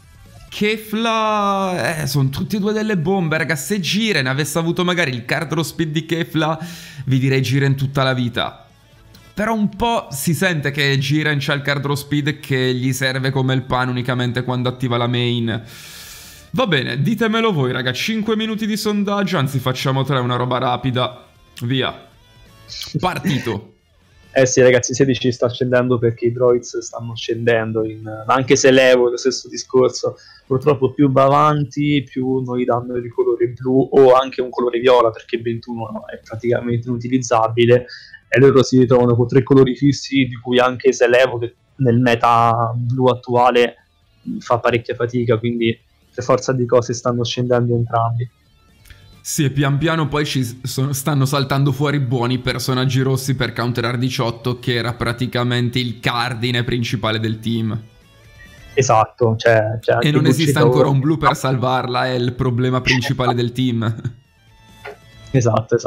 Kefla, sono tutti e due delle bombe, raga. Se Jiren avesse avuto magari il card draw speed di Kefla, vi direi Jiren tutta la vita. Però un po' si sente che Jiren c'ha il card draw speed che gli serve come il pan unicamente quando attiva la main. Va bene, ditemelo voi, raga. 5 minuti di sondaggio, anzi facciamo 3, una roba rapida. Via. Partito.
Sì, ragazzi, 16 sta scendendo perché i droids stanno scendendo, anche se l'Evo è lo stesso discorso. Purtroppo più va avanti, più noi danno il colore blu o anche un colore viola, perché 21 è praticamente inutilizzabile, e loro si ritrovano con 3 colori fissi, di cui anche se l'Evo, che nel meta blu attuale fa parecchia fatica, quindi per forza di cose stanno scendendo entrambi.
Sì, e pian piano poi stanno saltando fuori buoni personaggi rossi per Counter R18, che era praticamente il cardine principale del team.
Esatto, c'è anche
e non esiste ancora un blu per salvarla, è il problema principale del team.
Esatto.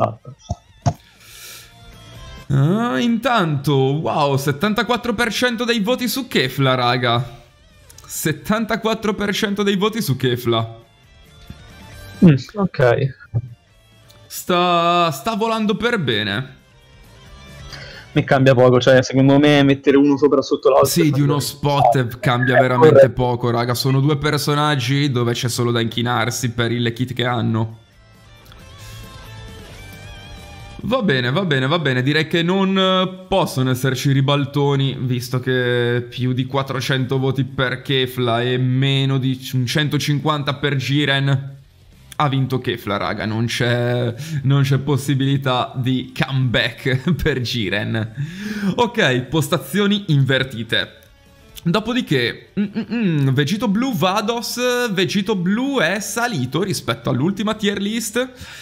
Intanto, wow, 74% dei voti su Kefla, raga. 74% dei voti su Kefla.
Ok.
Sta volando per bene.
Mi cambia poco, cioè secondo me mettere uno sopra sotto l'altro...
Sì, di uno spot cambia veramente poco, raga. Sono due personaggi dove c'è solo da inchinarsi per il kit che hanno. Va bene. Direi che non possono esserci ribaltoni, visto che più di 400 voti per Kefla e meno di 150 per Jiren. Ha vinto Kefla, raga, non c'è possibilità di comeback per Jiren. Ok, postazioni invertite. Dopodiché, Vegito Blu Vados, Vegito Blu è salito rispetto all'ultima tier list.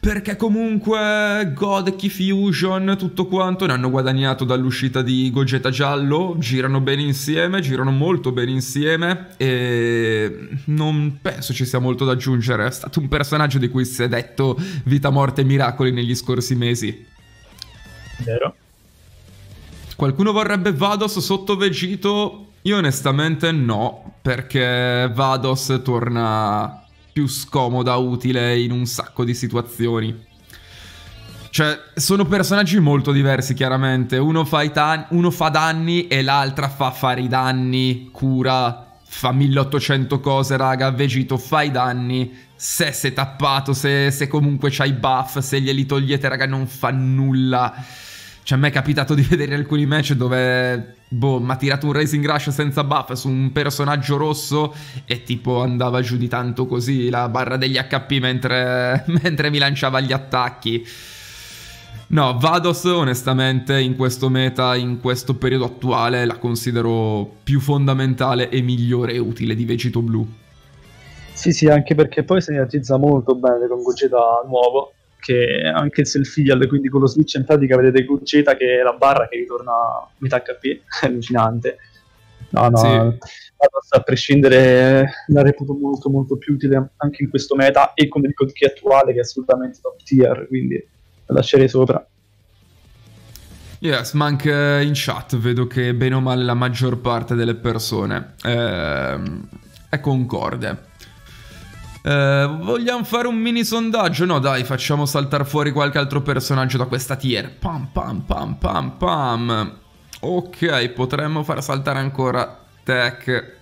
Perché comunque God, Key Fusion, tutto quanto ne hanno guadagnato dall'uscita di Gogeta Giallo, girano bene insieme, girano molto bene insieme e non penso ci sia molto da aggiungere. È stato un personaggio di cui si è detto vita, morte e miracoli negli scorsi mesi.
Vero.
Qualcuno vorrebbe Vados sotto Vegito? Io onestamente no, perché Vados torna più scomoda, utile in un sacco di situazioni. Cioè, sono personaggi molto diversi, chiaramente. Uno fa danni e l'altra fa fare i danni, cura, fa 1800 cose, raga. Vegito fa i danni. Se sei tappato, se comunque c'hai buff, se glieli togliete, raga, non fa nulla. Cioè, a me è capitato di vedere alcuni match dove, boh, mi ha tirato un Rising Rush senza buff su un personaggio rosso e tipo andava giù di tanto così la barra degli HP mentre mi lanciava gli attacchi. No, Vados onestamente in questo meta, in questo periodo attuale, la considero più fondamentale e migliore e utile di Vegito Blu.
Sì, anche perché poi sinergizza molto bene con Gogeta nuovo, che anche il self-heal, quindi con lo switch in pratica vedete Gogeta che è la barra che ritorna a metà HP, è allucinante. No,
Sì.
a prescindere la reputo molto più utile anche in questo meta e con il God Key attuale che è assolutamente top tier, quindi la lascerei sopra.
Yes, ma anche in chat vedo che bene o male la maggior parte delle persone è concorde. Vogliamo fare un mini sondaggio? No, dai, facciamo saltare fuori qualche altro personaggio da questa tier. Pam pam pam pam pam. Ok, potremmo far saltare ancora Tech.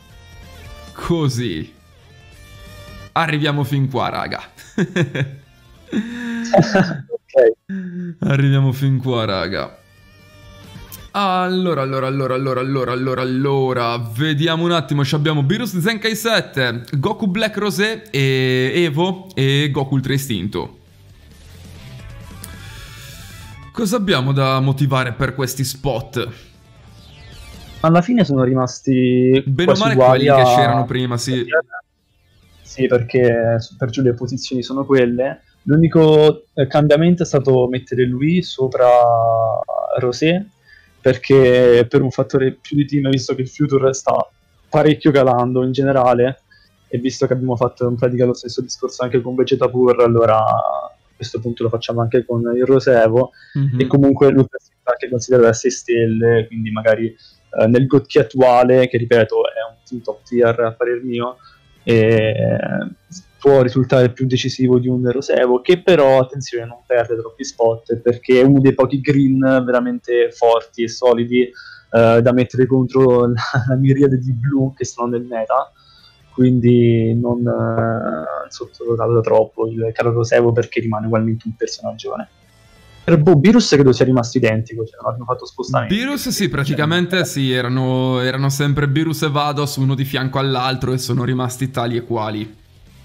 Così. Arriviamo fin qua, raga.
Ok.
Arriviamo fin qua, raga. Allora, vediamo un attimo, abbiamo Beerus Zenkai 7, Goku Black Rosé e Evo e Goku Ultra Istinto. Cosa abbiamo da motivare per questi spot?
Alla fine sono rimasti
Bene o
quasi
male
uguali
quelli che c'erano prima, sì.
Sì, perché per giù le posizioni sono quelle. L'unico cambiamento è stato mettere lui sopra Rosé, perché per un fattore più di team, visto che il Future sta parecchio calando in generale, e visto che abbiamo fatto in pratica lo stesso discorso anche con Vegeta Pur, allora a questo punto lo facciamo anche con il Rosevo, e comunque l'Ultra Instinto anche considerato a 6 stelle, quindi magari nel God Key attuale, che ripeto è un team top tier a parer mio, può risultare più decisivo di un Rosevo, che però, attenzione, non perde troppi spot, perché è uno dei pochi green veramente forti e solidi da mettere contro la miriade di blu che sono nel meta, quindi non sottovalutarlo troppo il caro Rosevo, perché rimane ugualmente un personaggione. Per Beerus credo sia rimasto identico, cioè non hanno fatto spostamenti.
Beerus sì, praticamente sì, erano sempre Beerus e Vados uno di fianco all'altro e sono rimasti tali e quali.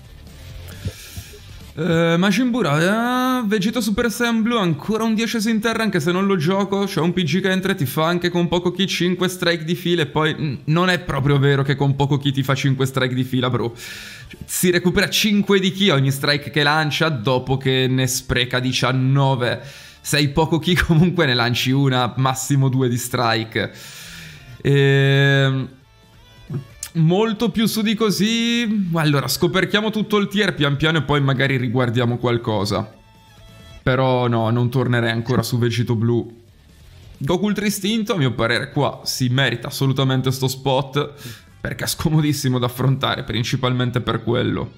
Majin Buu, Vegeta Super Saiyan Blue, ancora un 10 in terra anche se non lo gioco. C'è un PG che entra e ti fa anche con poco ki 5 strike di fila. E poi non è proprio vero che con poco ki ti fa 5 strike di fila, bro. Si recupera 5 di ki ogni strike che lancia, dopo che ne spreca 19. Se hai poco ki comunque ne lanci una, massimo 2 di strike. Molto più su di così. Allora, scoperchiamo tutto il tier pian piano e poi magari riguardiamo qualcosa. Però no, non tornerei ancora su Vegito Blu. Goku Ultra Istinto, a mio parere, qua si merita assolutamente sto spot, perché è scomodissimo da affrontare, principalmente per quello.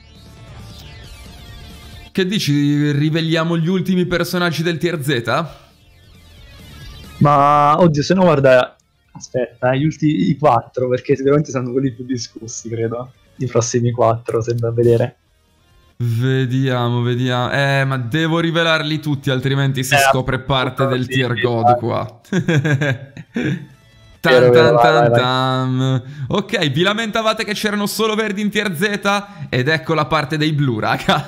Che dici, riveliamo gli ultimi personaggi del tier Z?
Ma, oddio, se no guarda... Aspetta, i 4, perché sicuramente saranno quelli più discussi, credo. I prossimi 4, sembra vedere.
Vediamo. Ma devo rivelarli tutti, altrimenti si scopre parte del tier God qua. Tan. Ok, vi lamentavate che c'erano solo verdi in tier Z? Ed ecco la parte dei blu, raga.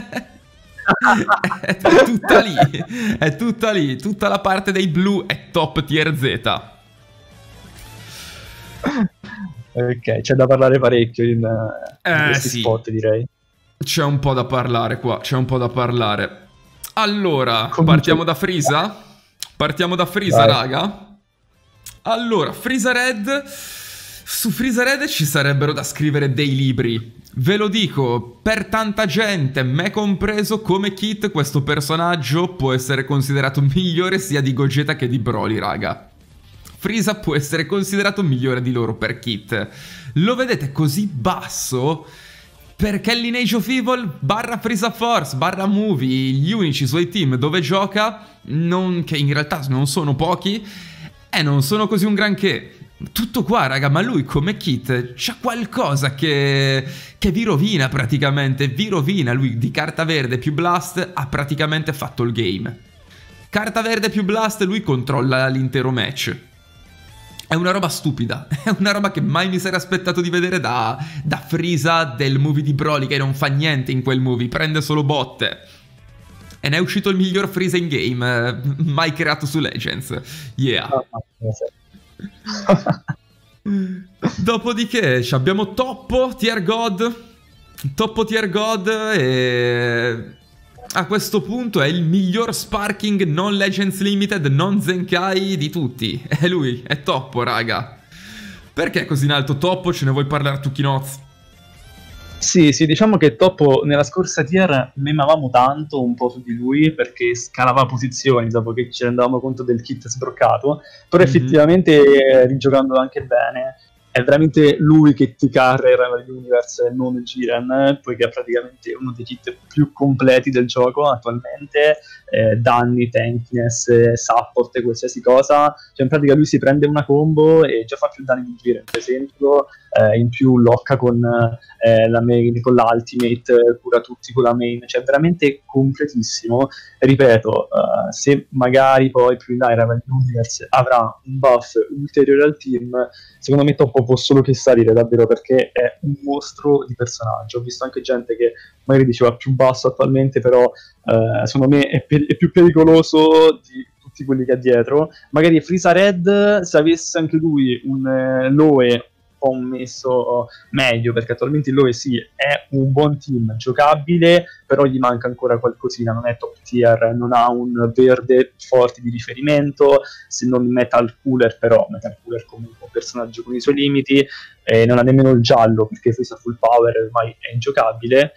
È tutta lì. Tutta la parte dei blu è top tier Z.
Ok, c'è da parlare parecchio in questi
sì.
spot, direi.
C'è un po' da parlare qua, c'è un po' da parlare. Allora,
Comincio.
Partiamo da Frieza,
Vai.
raga. Allora, Frieza Red. Su Frieza Red ci sarebbero da scrivere dei libri. Ve lo dico, per tanta gente, me compreso, come Kit, questo personaggio può essere considerato migliore sia di Gogeta che di Broly, raga. Frieza può essere considerato migliore di loro per Kit. Lo vedete così basso perché Lineage of Evil barra Frieza Force barra Movie, gli unici suoi team dove gioca, che in realtà non sono pochi, e non sono così un granché. Tutto qua, raga, ma lui come Kit c'ha qualcosa che vi rovina praticamente, vi rovina. Lui di carta verde più blast ha praticamente fatto il game. Carta verde più blast, lui controlla l'intero match. È una roba stupida, è una roba che mai mi sarei aspettato di vedere da Frieza del movie di Broly, che non fa niente in quel movie, prende solo botte. E ne è uscito il miglior Frieza in game, mai creato su Legends. Yeah. Dopodiché abbiamo Toppo, Tier God. Toppo Tier God e... a questo punto è il miglior Sparking non Legends Limited, non Zenkai di tutti. È lui, è Toppo, raga. Perché è così in alto Toppo? Ce ne vuoi parlare tu, Kinoz?
Sì, sì, diciamo che Toppo nella scorsa tier memavamo tanto un po' su di lui perché scalava posizioni dopo che ci rendavamo conto del kit sbroccato, però effettivamente rigiocandolo anche bene è veramente lui che ti carra il Rival Universe e non Jiren, poiché è praticamente uno dei kit più completi del gioco attualmente, danni, tankiness, support e qualsiasi cosa, cioè in pratica lui si prende una combo e già fa più danni di Jiren, per esempio, in più locca con la main, con l'ultimate, cura tutti con la main, cioè veramente completissimo. Ripeto, se magari poi più in là il Rival Universe avrà un buff ulteriore al team, secondo me Toppo può solo che salire davvero, perché è un mostro di personaggio. Ho visto anche gente che magari diceva più basso attualmente, però secondo me è più pericoloso di tutti quelli che ha dietro. Magari Frieza Red, se avesse anche lui un Loe un po' messo meglio, perché attualmente il Loe sì, è un buon team, giocabile, però gli manca ancora qualcosina, non è top tier, non ha un verde forte di riferimento, se non Metal Cooler, però Metal Cooler comunque è un personaggio con i suoi limiti, non ha nemmeno il giallo, perché Frieza Full Power ormai è ingiocabile,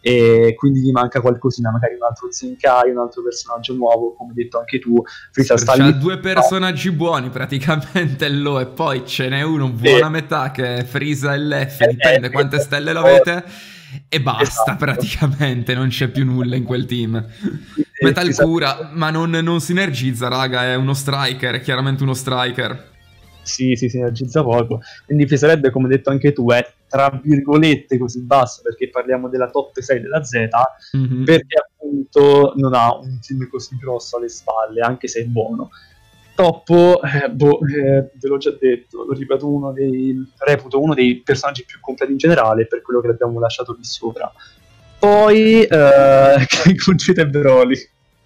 e quindi gli manca qualcosina, magari un altro Zenkai, un altro personaggio nuovo, come hai detto anche tu. Frieza sta
C'ha
lì,
due personaggi buoni praticamente Lo, e poi ce n'è uno buona metà che è Frieza e l'F, dipende quante stelle lo avete, e basta,
esatto,
praticamente non c'è più nulla in quel team. Metal cura, ma non sinergizza, raga, è uno striker, è chiaramente uno striker.
sì, si sinergizza poco, quindi Frieza Red, come hai detto anche tu, è tra virgolette così basso, perché parliamo della top 6 della Z, perché appunto non ha un team così grosso alle spalle, anche se è buono. Toppo, ve l'ho già detto, lo ripeto, reputo uno dei personaggi più completi in generale, per quello che l'abbiamo lasciato lì sopra. Poi Gogeta e Broly.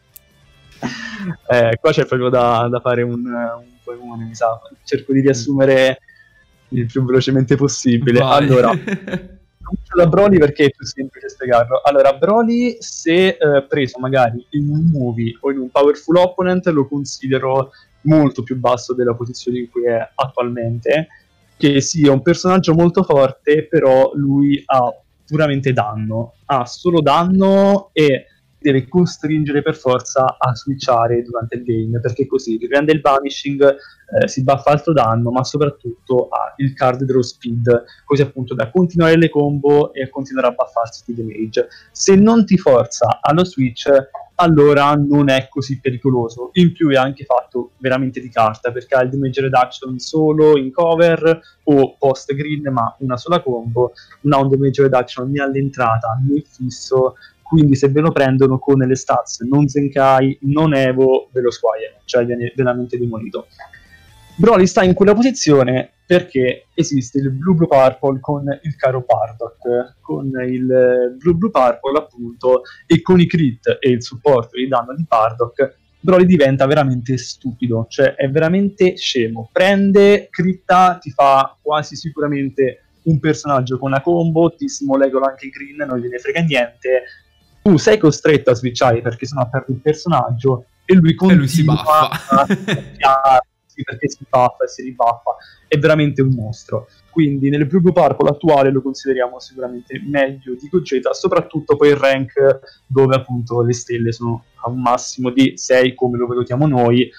Qua c'è proprio da fare un poemone, mi sa. Cerco di riassumere il più velocemente possibile.
Vai.
Allora, comincio da Broly perché è più semplice spiegarlo. Allora, Broly, se preso magari in un movie o in un powerful opponent, lo considero molto più basso della posizione in cui è attualmente, che sì, è un personaggio molto forte, però lui ha puramente danno, ha solo danno e deve costringere per forza a switchare durante il game, perché così riprende il banishing, si buffa altro danno, ma soprattutto ha il card draw speed, così appunto da continuare le combo e a continuare a buffarsi di damage. Se non ti forza allo switch, allora non è così pericoloso. In più è anche fatto veramente di carta, perché ha il damage reduction solo in cover o post green, ma una sola combo, non ha un damage reduction né all'entrata né fisso, quindi se ve lo prendono con le stats non Zenkai, non Evo, ve lo squagliano, cioè viene veramente demolito. Broly sta in quella posizione perché esiste il Blue Blue Purple con il caro Bardock, con il Blue Blue Purple appunto, e con i crit e il supporto di danno di Bardock, Broly diventa veramente stupido, cioè è veramente scemo, prende, critta, ti fa quasi sicuramente un personaggio con una combo, ti simolegolo anche green, non gliene frega niente, tu sei costretto a switchare perché sennò perdi il personaggio e lui continua
si buffa.
a switcharsi perché si buffa e si ribuffa, è veramente un mostro. Quindi nel Blue Purple attuale lo consideriamo sicuramente meglio di Gogeta, soprattutto poi il rank dove appunto le stelle sono a un massimo di 6 come lo valutiamo noi,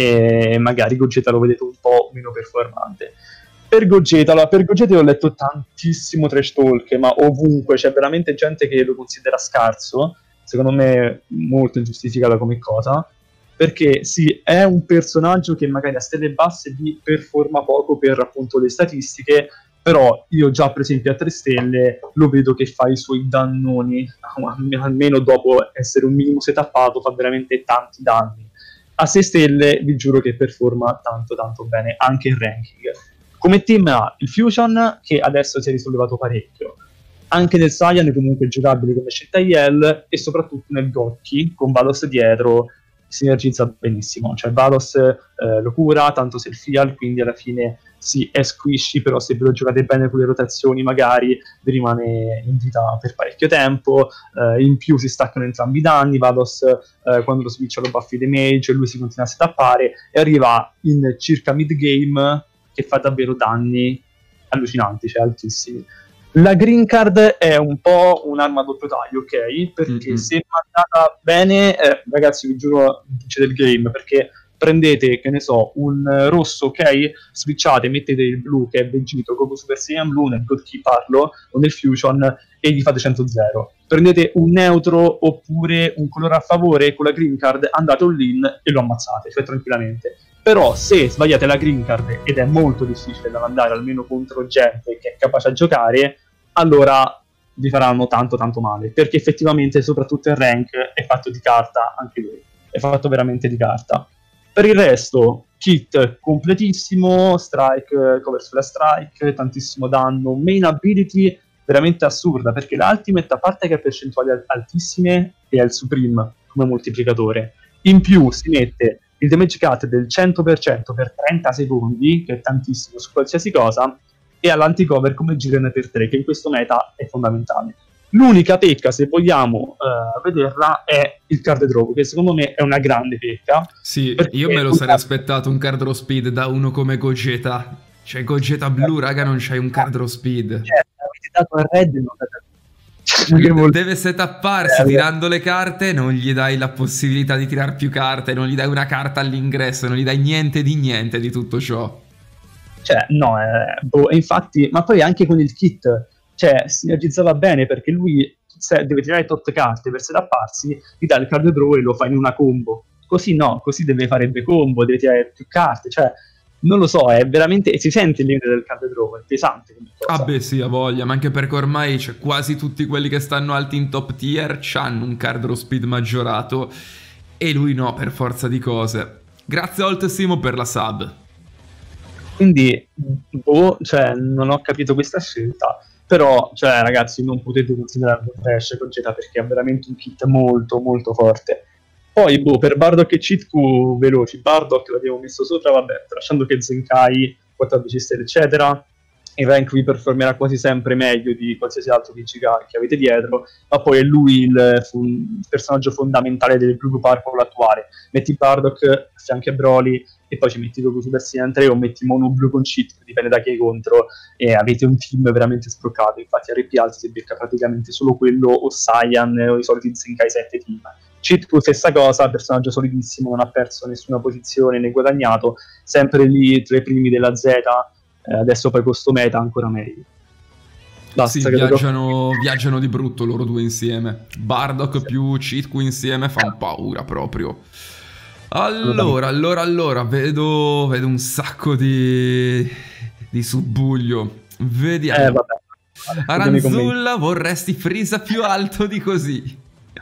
e magari Gogeta lo vedete un po' meno performante. Per Gogeta io ho letto tantissimo trash talk, ma ovunque c'è veramente gente che lo considera scarso, secondo me molto ingiustificata come cosa, perché sì, è un personaggio che magari a stelle basse vi performa poco per appunto le statistiche, però io già per esempio a 3 stelle lo vedo che fa i suoi dannoni, almeno dopo essere un minimo setappato fa veramente tanti danni. A 6 stelle vi giuro che performa tanto tanto bene anche in ranking. Come team ha il Fusion, che adesso si è risollevato parecchio, anche nel Saiyan comunque giocabile come scelta IL, e soprattutto nel Gokki con Vados dietro sinergizza benissimo, cioè Vados lo cura, tanto se il Fial, quindi alla fine sì, è squishy, però se ve lo giocate bene con le rotazioni magari vi rimane in vita per parecchio tempo, in più si staccano entrambi i danni, Vados quando lo switcha lo buffi dei mage, lui si continua a setappare e arriva in circa mid game che fa davvero danni allucinanti, cioè altissimi. La green card è un po' un'arma a doppio taglio, ok? Perché se mandata bene, ragazzi, vi giuro, vincete il game, perché prendete, che ne so, un rosso, ok? Switchate, mettete il blu che è Vegito, Goku Super Saiyan Blue nel Gokki parlo, o nel Fusion, e gli fate 100-0. Prendete un neutro oppure un colore a favore con la green card, andate all-in e lo ammazzate, cioè tranquillamente. Però se sbagliate la green card, ed è molto difficile da mandare almeno contro gente che è capace a giocare, allora vi faranno tanto tanto male, perché effettivamente soprattutto il rank è fatto di carta, anche lui è fatto veramente di carta. Per il resto kit completissimo, strike, cover sulla strike, tantissimo danno, main ability veramente assurda, perché la ultimate, a parte che ha percentuali altissime, è il Supreme come moltiplicatore, in più si mette il damage cut del 100% per 30 secondi, che è tantissimo su qualsiasi cosa, e all'anticover come Jiren per 3, che in questo meta è fondamentale. L'unica pecca, se vogliamo vederla, è il card draw, che secondo me è una grande pecca.
Sì, io me lo sarei aspettato un card draw speed da uno come Gogeta. Cioè Gogeta blu, raga, non c'hai un card draw speed.
Avete dato a Red e non
deve setapparsi tirando le carte, non gli dai la possibilità di tirare più carte, non gli dai una carta all'ingresso, non gli dai niente di tutto ciò.
Cioè, no, infatti, ma poi anche con il kit, cioè, sinergizzava bene perché lui deve tirare tot carte per setapparsi, gli dà il card draw e lo fa in una combo. Così no, così deve fare due combo, deve tirare più carte, cioè, non lo so, è veramente, e si sente il limite del card draw, è pesante come cosa.
Ah beh sì, ha voglia, ma anche perché ormai cioè, quasi tutti quelli che stanno alti in top tier hanno un card draw speed maggiorato, e lui no, per forza di cose. Grazie Oltesimo per la sub.
Quindi, cioè, non ho capito questa scelta, però, cioè, ragazzi, non potete considerarlo trash Gogeta perché è veramente un kit molto, molto forte. Poi, per Bardock e Chitku veloci, Bardock l'abbiamo messo sopra, vabbè, tralasciando che Zenkai, 14 stelle, eccetera, in rank vi performerà quasi sempre meglio di qualsiasi altro che avete dietro, ma poi è lui il personaggio fondamentale del Blue Purple attuale. Metti Bardock a fianco a Broly, e poi ci metti Goku Super Saiyan 3 o metti Mono Blue con cheat, dipende da chi è contro, e avete un team veramente sbroccato. Infatti a RP Alti si becca praticamente solo quello o Saiyan o i soliti Zenkai 7 team. Cheat stessa cosa, personaggio solidissimo, non ha perso nessuna posizione né guadagnato, sempre lì tra i primi della Z, adesso poi con sto meta ancora meglio.
Basta, sì, viaggiano di brutto loro due insieme. Bardock più Chitku insieme fanno paura proprio. Allora, vedo un sacco di subbuglio. Vediamo.
Vabbè.
Aranzulla, vorresti Frieza più alto di così?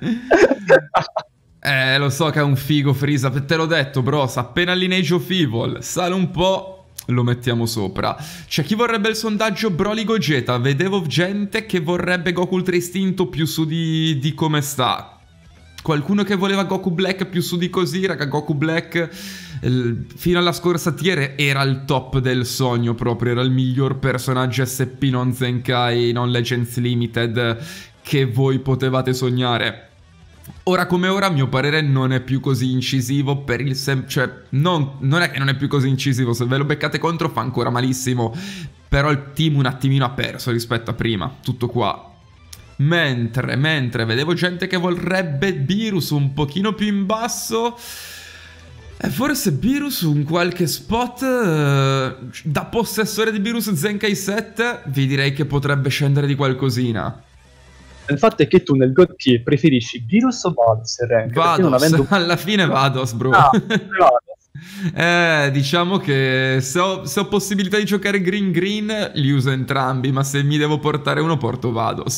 Lo so che è un figo Frieza, te l'ho detto, bros. Appena Lineage of Evil sale un po', lo mettiamo sopra. C'è chi vorrebbe il sondaggio Broly Gogeta. Vedevo gente che vorrebbe Goku Ultra Istinto più su di come sta. Qualcuno che voleva Goku Black più su di così, raga. Goku Black fino alla scorsa tier era il top del sogno proprio. Era il miglior personaggio SP non Zenkai, non Legends Limited che voi potevate sognare. Ora come ora, a mio parere, non è più così incisivo per il cioè, non è che non è più così incisivo. Se ve lo beccate contro fa ancora malissimo. Però il team un attimino ha perso rispetto a prima. Tutto qua. Mentre vedevo gente che vorrebbe Beerus un pochino più in basso. E forse Beerus un qualche spot da possessore di Beerus Zenkai 7 vi direi che potrebbe scendere di qualcosina.
Il fatto è che tu nel God Tier preferisci Beerus o Vados in rank?
Vados, alla fine Vados, bro.
Ah, Vados.
Diciamo che se ho possibilità di giocare green li uso entrambi, ma se mi devo portare uno porto Vados.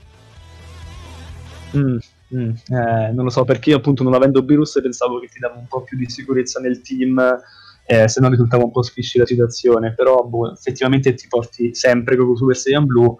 Non lo so, perché io appunto non avendo Beerus pensavo che ti dava un po' più di sicurezza nel team, se no risultava un po' sfisci la situazione, però boh, effettivamente ti porti sempre Goku Super Saiyan Blue.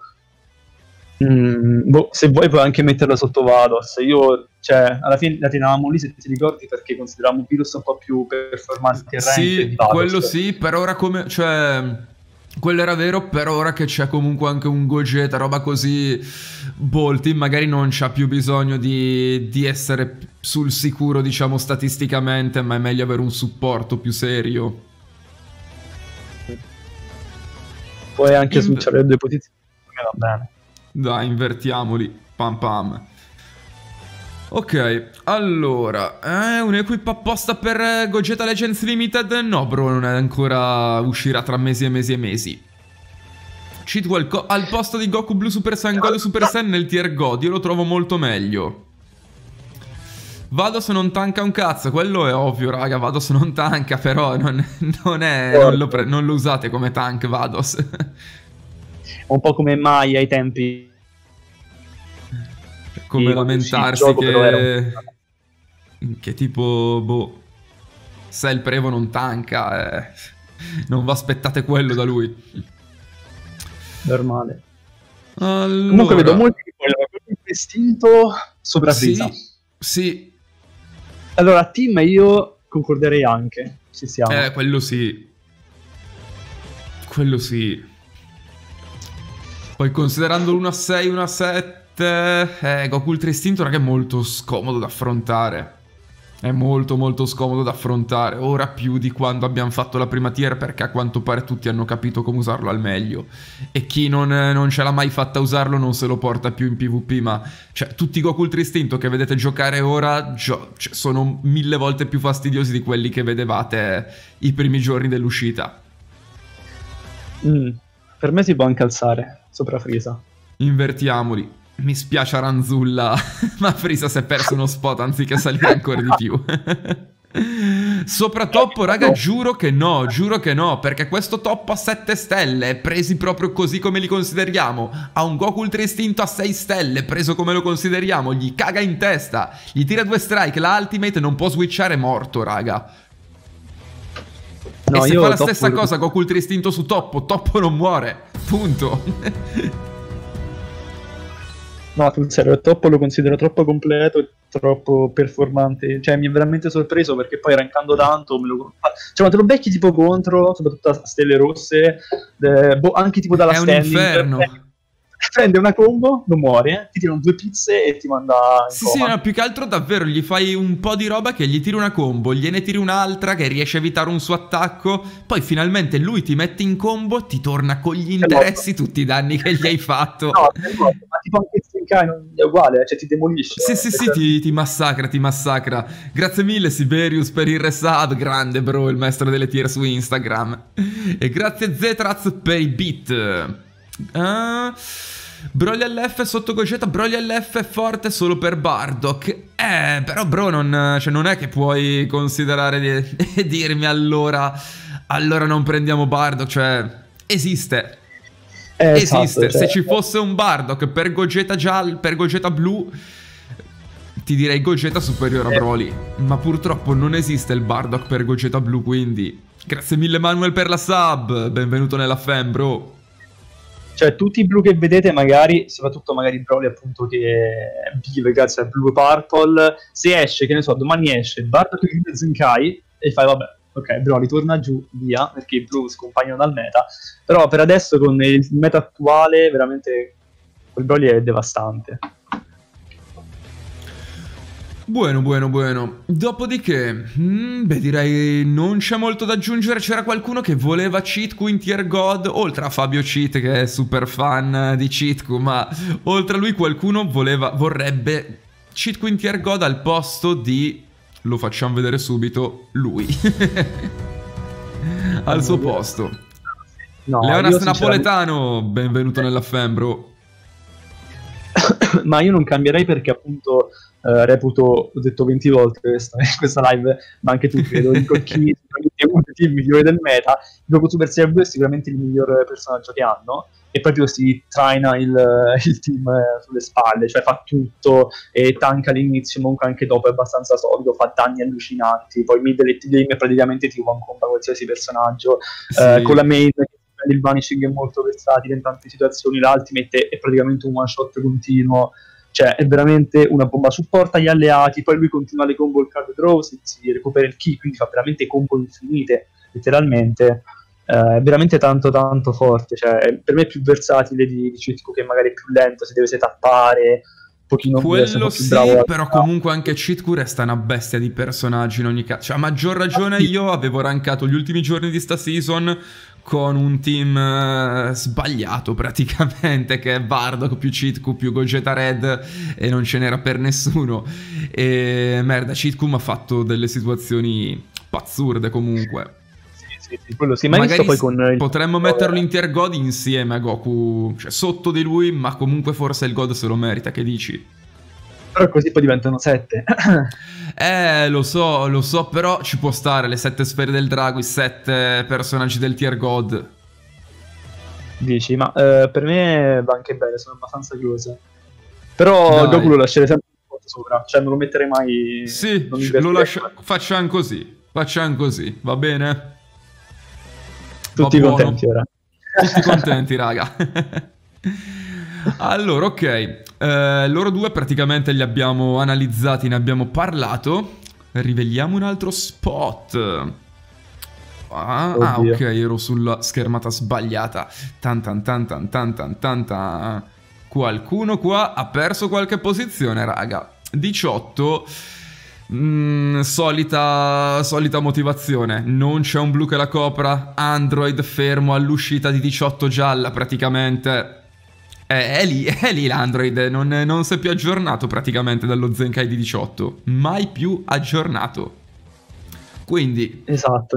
Boh, se vuoi puoi anche metterla sotto Vados. Io, cioè, alla fine la tenevamo lì, se ti ricordi, perché consideravamo Beerus un po' più performante in rank.
Sì, quello sì, per ora come... cioè... quello era vero, per ora che c'è comunque anche un Gogeta, roba così, boh, il team magari non c'ha più bisogno di essere sul sicuro, diciamo, statisticamente, ma è meglio avere un supporto più serio.
Puoi anche switchare le due posizioni, va bene.
Dai, invertiamoli, pam pam. Ok, allora, un equip apposta per Gogeta Legends Limited? No, bro, non è ancora, uscirà tra mesi e mesi e mesi. Cheat al posto di Goku Blue Super Saiyan Gold Super Saiyan nel tier God, io lo trovo molto meglio. Vados non tanca un cazzo, quello è ovvio, raga, Vados non tanca, però non lo usate come tank Vados.
Un po' come Mai ai tempi.
Come lamentarsi che tipo, boh, se il Prevo non tanca, non vi aspettate quello da lui.
Normale.
Allora...
Comunque vedo molti che vogliono proprio istinto sopra Frieza.
Sì.
Allora, team io concorderei anche, ci siamo.
Quello sì. Quello sì. Poi considerando l'1-6, 1-7, Goku Ultra Istinto, raga, è molto scomodo da affrontare. È molto molto scomodo da affrontare. Ora più di quando abbiamo fatto la prima tier, perché a quanto pare tutti hanno capito come usarlo al meglio. E chi non ce l'ha mai fatta usarlo non se lo porta più in PvP, ma... cioè, tutti i Goku Ultra Istinto che vedete giocare ora cioè, sono 1000 volte più fastidiosi di quelli che vedevate i primi giorni dell'uscita.
Per me si può anche alzare sopra Frieza.
Invertiamoli. Mi spiace Aranzulla, ma Frieza si è perso uno spot anziché salire ancora di più. Sopra Toppo, raga, giuro che no, perché questo Toppo a 7 stelle, presi proprio così come li consideriamo, ha un Goku Ultra Istinto a 6 stelle, preso come lo consideriamo, gli caga in testa, gli tira 2 strike, la ultimate non può switchare, morto, raga. No, e se fa la stessa cosa Goku Ultra Istinto su Toppo, Toppo non muore, punto.
No, sul serio, il Toppo lo considero troppo completo e troppo performante. Cioè, mi è veramente sorpreso perché poi rankando tanto cioè, ma te lo becchi tipo contro, soprattutto a stelle rosse, anche tipo dalla standing.
È un inferno.
Prende una combo, non muore, ti tirano 2 pizze e ti manda in
Sì, no, più che altro davvero gli fai un po' di roba che gli tiri una combo, gliene tiri un'altra che riesce a evitare un suo attacco, poi finalmente lui ti mette in combo, ti torna con gli interessi tutti i danni che gli hai fatto.
No, ma tipo anche Zenkai è uguale, cioè ti demolisce.
Sì, ti massacra. Grazie mille Siberius per il resub, grande bro, il maestro delle tier su Instagram. E grazie Zetraz per i beat. Broly LF sotto Gogeta. Broly LF è forte solo per Bardock. Però bro non è che puoi considerare di dirmi allora non prendiamo Bardock. Cioè esiste. Esiste, se ci fosse un Bardock per Gogeta giallo, per Gogeta blu, ti direi Gogeta superiore a Broly. Ma purtroppo non esiste il Bardock per Gogeta blu, quindi grazie mille Manuel per la sub. Benvenuto nella fam, bro.
Cioè, tutti i blu che vedete, magari, soprattutto magari Broly, appunto, che vive grazie al Blue Purple, se esce, che ne so, domani esce il Bardock Green Zenkai, e fai, vabbè, ok, Broly torna giù, via, perché i blu scompaiono dal meta. Però per adesso, con il meta attuale, veramente, quel Broly è devastante.
Buono, buono, buono. Dopodiché, beh, direi non c'è molto da aggiungere. C'era qualcuno che voleva Cheatku in Tier God, oltre a Fabio Cheat, che è super fan di Cheatku, ma oltre a lui qualcuno vorrebbe Cheatku in Tier God al posto di... Lo facciamo vedere subito, lui. Al suo posto.
No,
Leonas Napoletano, benvenuto nella Fembro.
Ma io non cambierei perché appunto reputo, ho detto 20 volte in questa live, ma anche tu credo, dico chi è uno dei team migliori del meta. Goku Super Saiyan 2 è sicuramente il miglior personaggio che hanno, e proprio si traina il team sulle spalle, cioè fa tutto e tanka all'inizio, comunque anche dopo è abbastanza solido, fa danni allucinanti, poi mid e game praticamente ti one comba qualsiasi personaggio,
Sì.
con la main il vanishing è molto versatile in tante situazioni, l'ultimate è praticamente un one shot continuo, cioè è veramente una bomba, supporta gli alleati, poi lui continua le combo il card draw, si recupera il ki, quindi fa veramente combo infinite letteralmente. È veramente tanto tanto forte, cioè per me è più versatile di Cheatku, che magari è più lento, si deve setappare un pochino,
quello
più
sì,
bravo
però comunque anche Cheatku resta una bestia di personaggi in ogni caso. Cioè, a maggior ragione io avevo rankato gli ultimi giorni di sta season con un team sbagliato praticamente, che è Bardock più Cheatku più Gogeta Red, e non ce n'era per nessuno. E merda, Cheatku mi ha fatto delle situazioni pazzurde comunque.
Sì, quello sì, ma
magari
poi con
potremmo metterlo in Tier God insieme a Goku, cioè sotto di lui, ma comunque forse il God se lo merita, che dici?
Però così poi diventano 7.
Lo so, però ci può stare le 7 sfere del drago, i 7 personaggi del Tier God.
Dici, ma per me va anche bene, sono abbastanza close. Però
Dai.
Goku lo lascerei sempre un po' sopra, cioè non lo metterei mai...
Sì, facciamo così, va bene?
Tutti
Va buono.
contenti ora.
Tutti contenti, raga. Allora, ok. Loro due praticamente li abbiamo analizzati, ne abbiamo parlato. Riveliamo un altro spot. Ok, ero sulla schermata sbagliata. Qualcuno qua ha perso qualche posizione, raga. 18. Solita motivazione. Non c'è un blu che la copra. Android fermo all'uscita di 18 gialla praticamente. È lì l'Android. Non si è più aggiornato praticamente dallo Zenkai di 18. Mai più aggiornato. Quindi
esatto.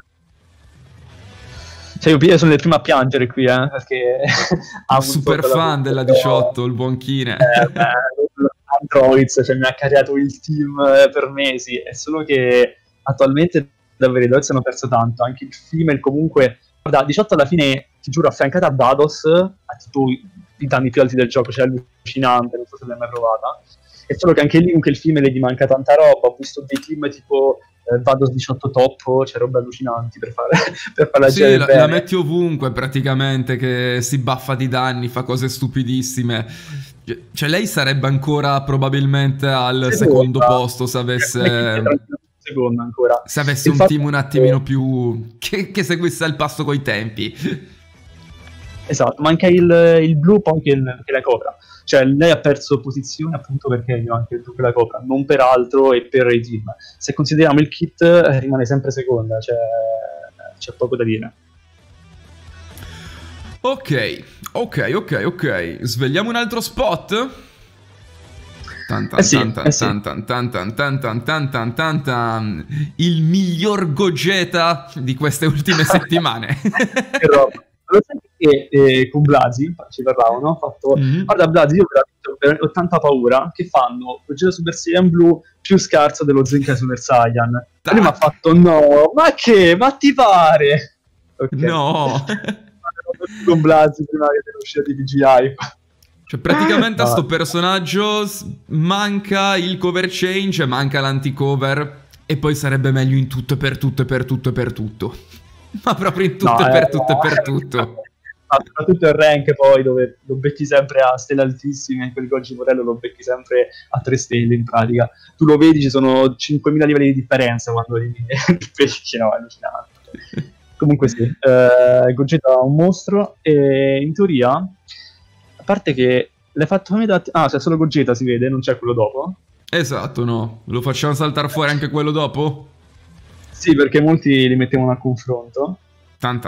Cioè io sono il primo a piangere qui, perché
super fan della 18, il buon Kine.
Androids, cioè mi ha carriato il team per mesi, è solo che attualmente davvero i Dolce hanno perso tanto, anche il female comunque, guarda, 18 alla fine, ti giuro, affiancata a Vados, a tipo i danni più alti del gioco, cioè allucinante, non so se l'hai mai provata, è solo che anche lì comunque il female gli manca tanta roba, ho visto dei team tipo Vados 18 top, c'è robe allucinanti per farla
sì,
girare bene.
La metti ovunque praticamente, che si baffa di danni, fa cose stupidissime. Cioè lei sarebbe ancora probabilmente al secondo posto se avesse...
seconda ancora.
Se avesse un team un attimino più... che seguisse al passo coi tempi.
Esatto, manca il blu poi che la copra. Cioè lei ha perso posizione appunto perché gli manca il blu che la copra, non per altro e per i team. Se consideriamo il kit rimane sempre seconda, cioè c'è poco da dire.
Ok. Svegliamo un altro spot? Il miglior Gogeta di queste ultime settimane.
Che roba. Lo sai che con Blasi ci parlavano, ho fatto guarda Blasi, io veramente ho tanta paura che fanno Gogeta Super Saiyan Blu più scarso dello Zenkai Super Saiyan. E lui mi ha fatto no, ma ti pare? Okay.
No.
Con Blasi prima che l'uscita di VGI.
Cioè praticamente a sto personaggio manca il cover change, manca l'anticover, e poi sarebbe meglio in tutto e per tutto. Ma proprio in tutto e per tutto.
soprattutto il rank poi, dove lo becchi sempre a stelle altissime, quel Goji Morello lo becchi sempre a 3 stelle in pratica. Tu lo vedi, ci sono 5.000 livelli di differenza quando elimini il pesce, no, è allucinante. Comunque sì, Gogeta è un mostro e in teoria, a parte che l'hai fatto come da... Ah, c'è solo Gogeta, si vede, non c'è quello dopo?
Esatto, no. Lo facciamo saltare fuori anche quello dopo?
Sì, perché molti li mettevano a confronto.
Tan.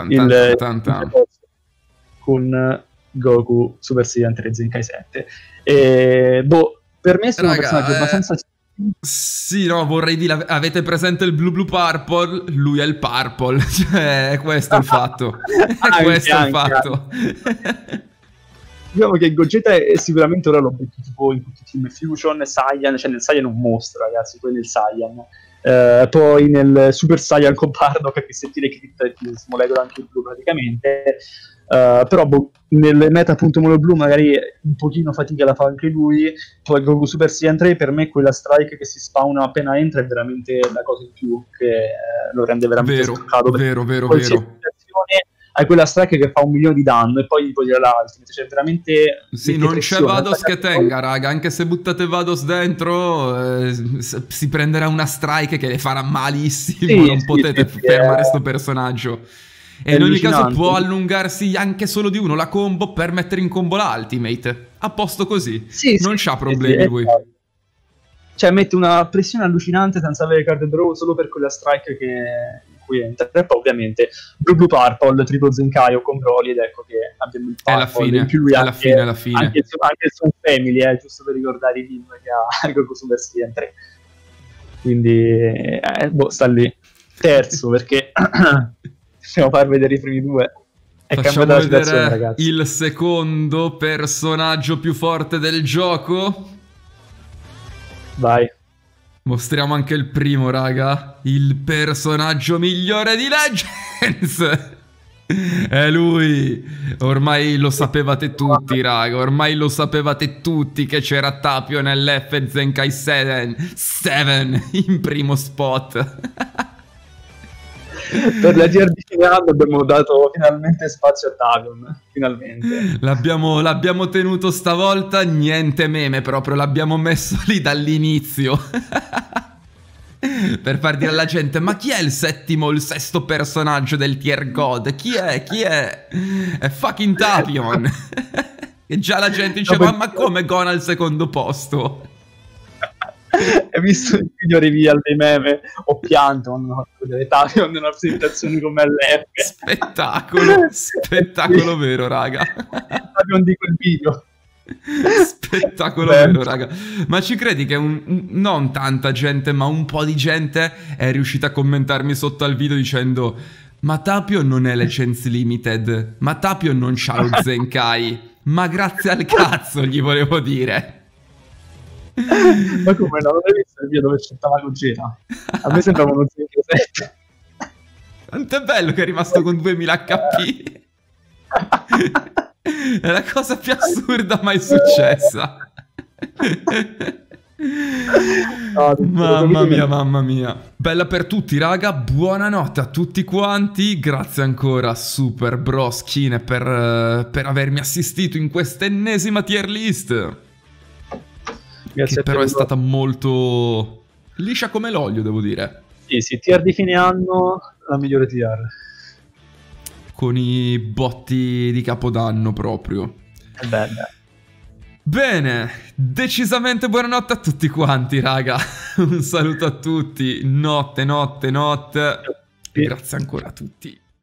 Con Goku Super Saiyan 3 Zenkai 7. E, boh, per me sono un personaggio abbastanza...
Sì, no, vorrei dire, avete presente il blu purple? Lui è il purple, cioè questo è il fatto. Questo è il fatto.
Diciamo che Gogeta è sicuramente, ora lo becchi tipo in tutti i team Fusion, Saiyan, cioè nel Saiyan è un mostro, ragazzi, poi nel Saiyan. Poi nel Super Saiyan con Bardock che se tira crit ti smolegola anche il blu praticamente. Però nel meta appunto mono blu magari un pochino fatica la fa anche lui. Poi Goku Super Saiyan 3 per me quella strike che si spawna appena entra è veramente la cosa in più che lo rende veramente stoccato.
Vero.
Hai quella strike che fa 1 milione di danno e poi puoi tirare l'altro, cioè veramente...
Sì, non c'è Vados che tenga, raga, anche se buttate Vados dentro si prenderà una strike che le farà malissimo, non potete fermare sto personaggio. E in ogni caso può allungarsi anche solo di uno la combo per mettere in combo l'ultimate. A posto così, non c'ha problemi lui.
Cioè mette una pressione allucinante senza avere card draw solo per quella strike in cui entra. E poi ovviamente Blue Purple, Triple Zenkai con Broly, ed ecco che abbiamo il Purple.
È la fine,
in più lui
è la fine.
Anche il suo family, giusto per ricordare i team che ha Goku Super Saiyan 3. Quindi, sta lì. Terzo, perché possiamo far vedere i primi due. È cambiata la situazione, ragazzi.
Il secondo personaggio più forte del gioco.
Vai.
Mostriamo anche il primo, raga. Il personaggio migliore di Legends. È lui. Ormai lo sapevate tutti, raga. Ormai lo sapevate tutti che c'era Tapio nell'F Zenkai 7 in primo spot.
Per la tier di fine anno abbiamo dato finalmente spazio a Tavion, finalmente.
L'abbiamo tenuto stavolta, niente meme proprio, l'abbiamo messo lì dall'inizio. Per far dire alla gente, ma chi è il settimo o il sesto personaggio del tier God? Chi è? È fucking Tapion. E già la gente diceva, ma come Gon al secondo posto?
Hai visto il video reveal dei meme? Ho pianto quando ho fatto vedere Tavion nella presentazione come LF.
Spettacolo vero, raga.
Tavion di quel video.
Spettacolo vero, raga. Ma ci credi che non tanta gente, ma un po' di gente è riuscita a commentarmi sotto al video dicendo: ma Tapio non è Legends Limited, ma Tapio non c'ha lo Zenkai. Ma grazie al cazzo, gli volevo dire.
Ma come no? Non hai visto il video dove c'era Gogeta? A me sembrava uno Zenkai 7.
Quanto è bello che è rimasto con 2000 HP. È la cosa più assurda mai successa. Mamma mia. Bella per tutti, raga. Buonanotte a tutti quanti. Grazie ancora Super Broskine per avermi assistito in questa ennesima tier list. Che però è stata molto liscia come l'olio, devo dire.
Sì, tier di fine anno, la migliore tier.
Con i botti di Capodanno proprio. Bene, decisamente buonanotte a tutti quanti, raga. Un saluto a tutti. Notte. E grazie ancora a tutti.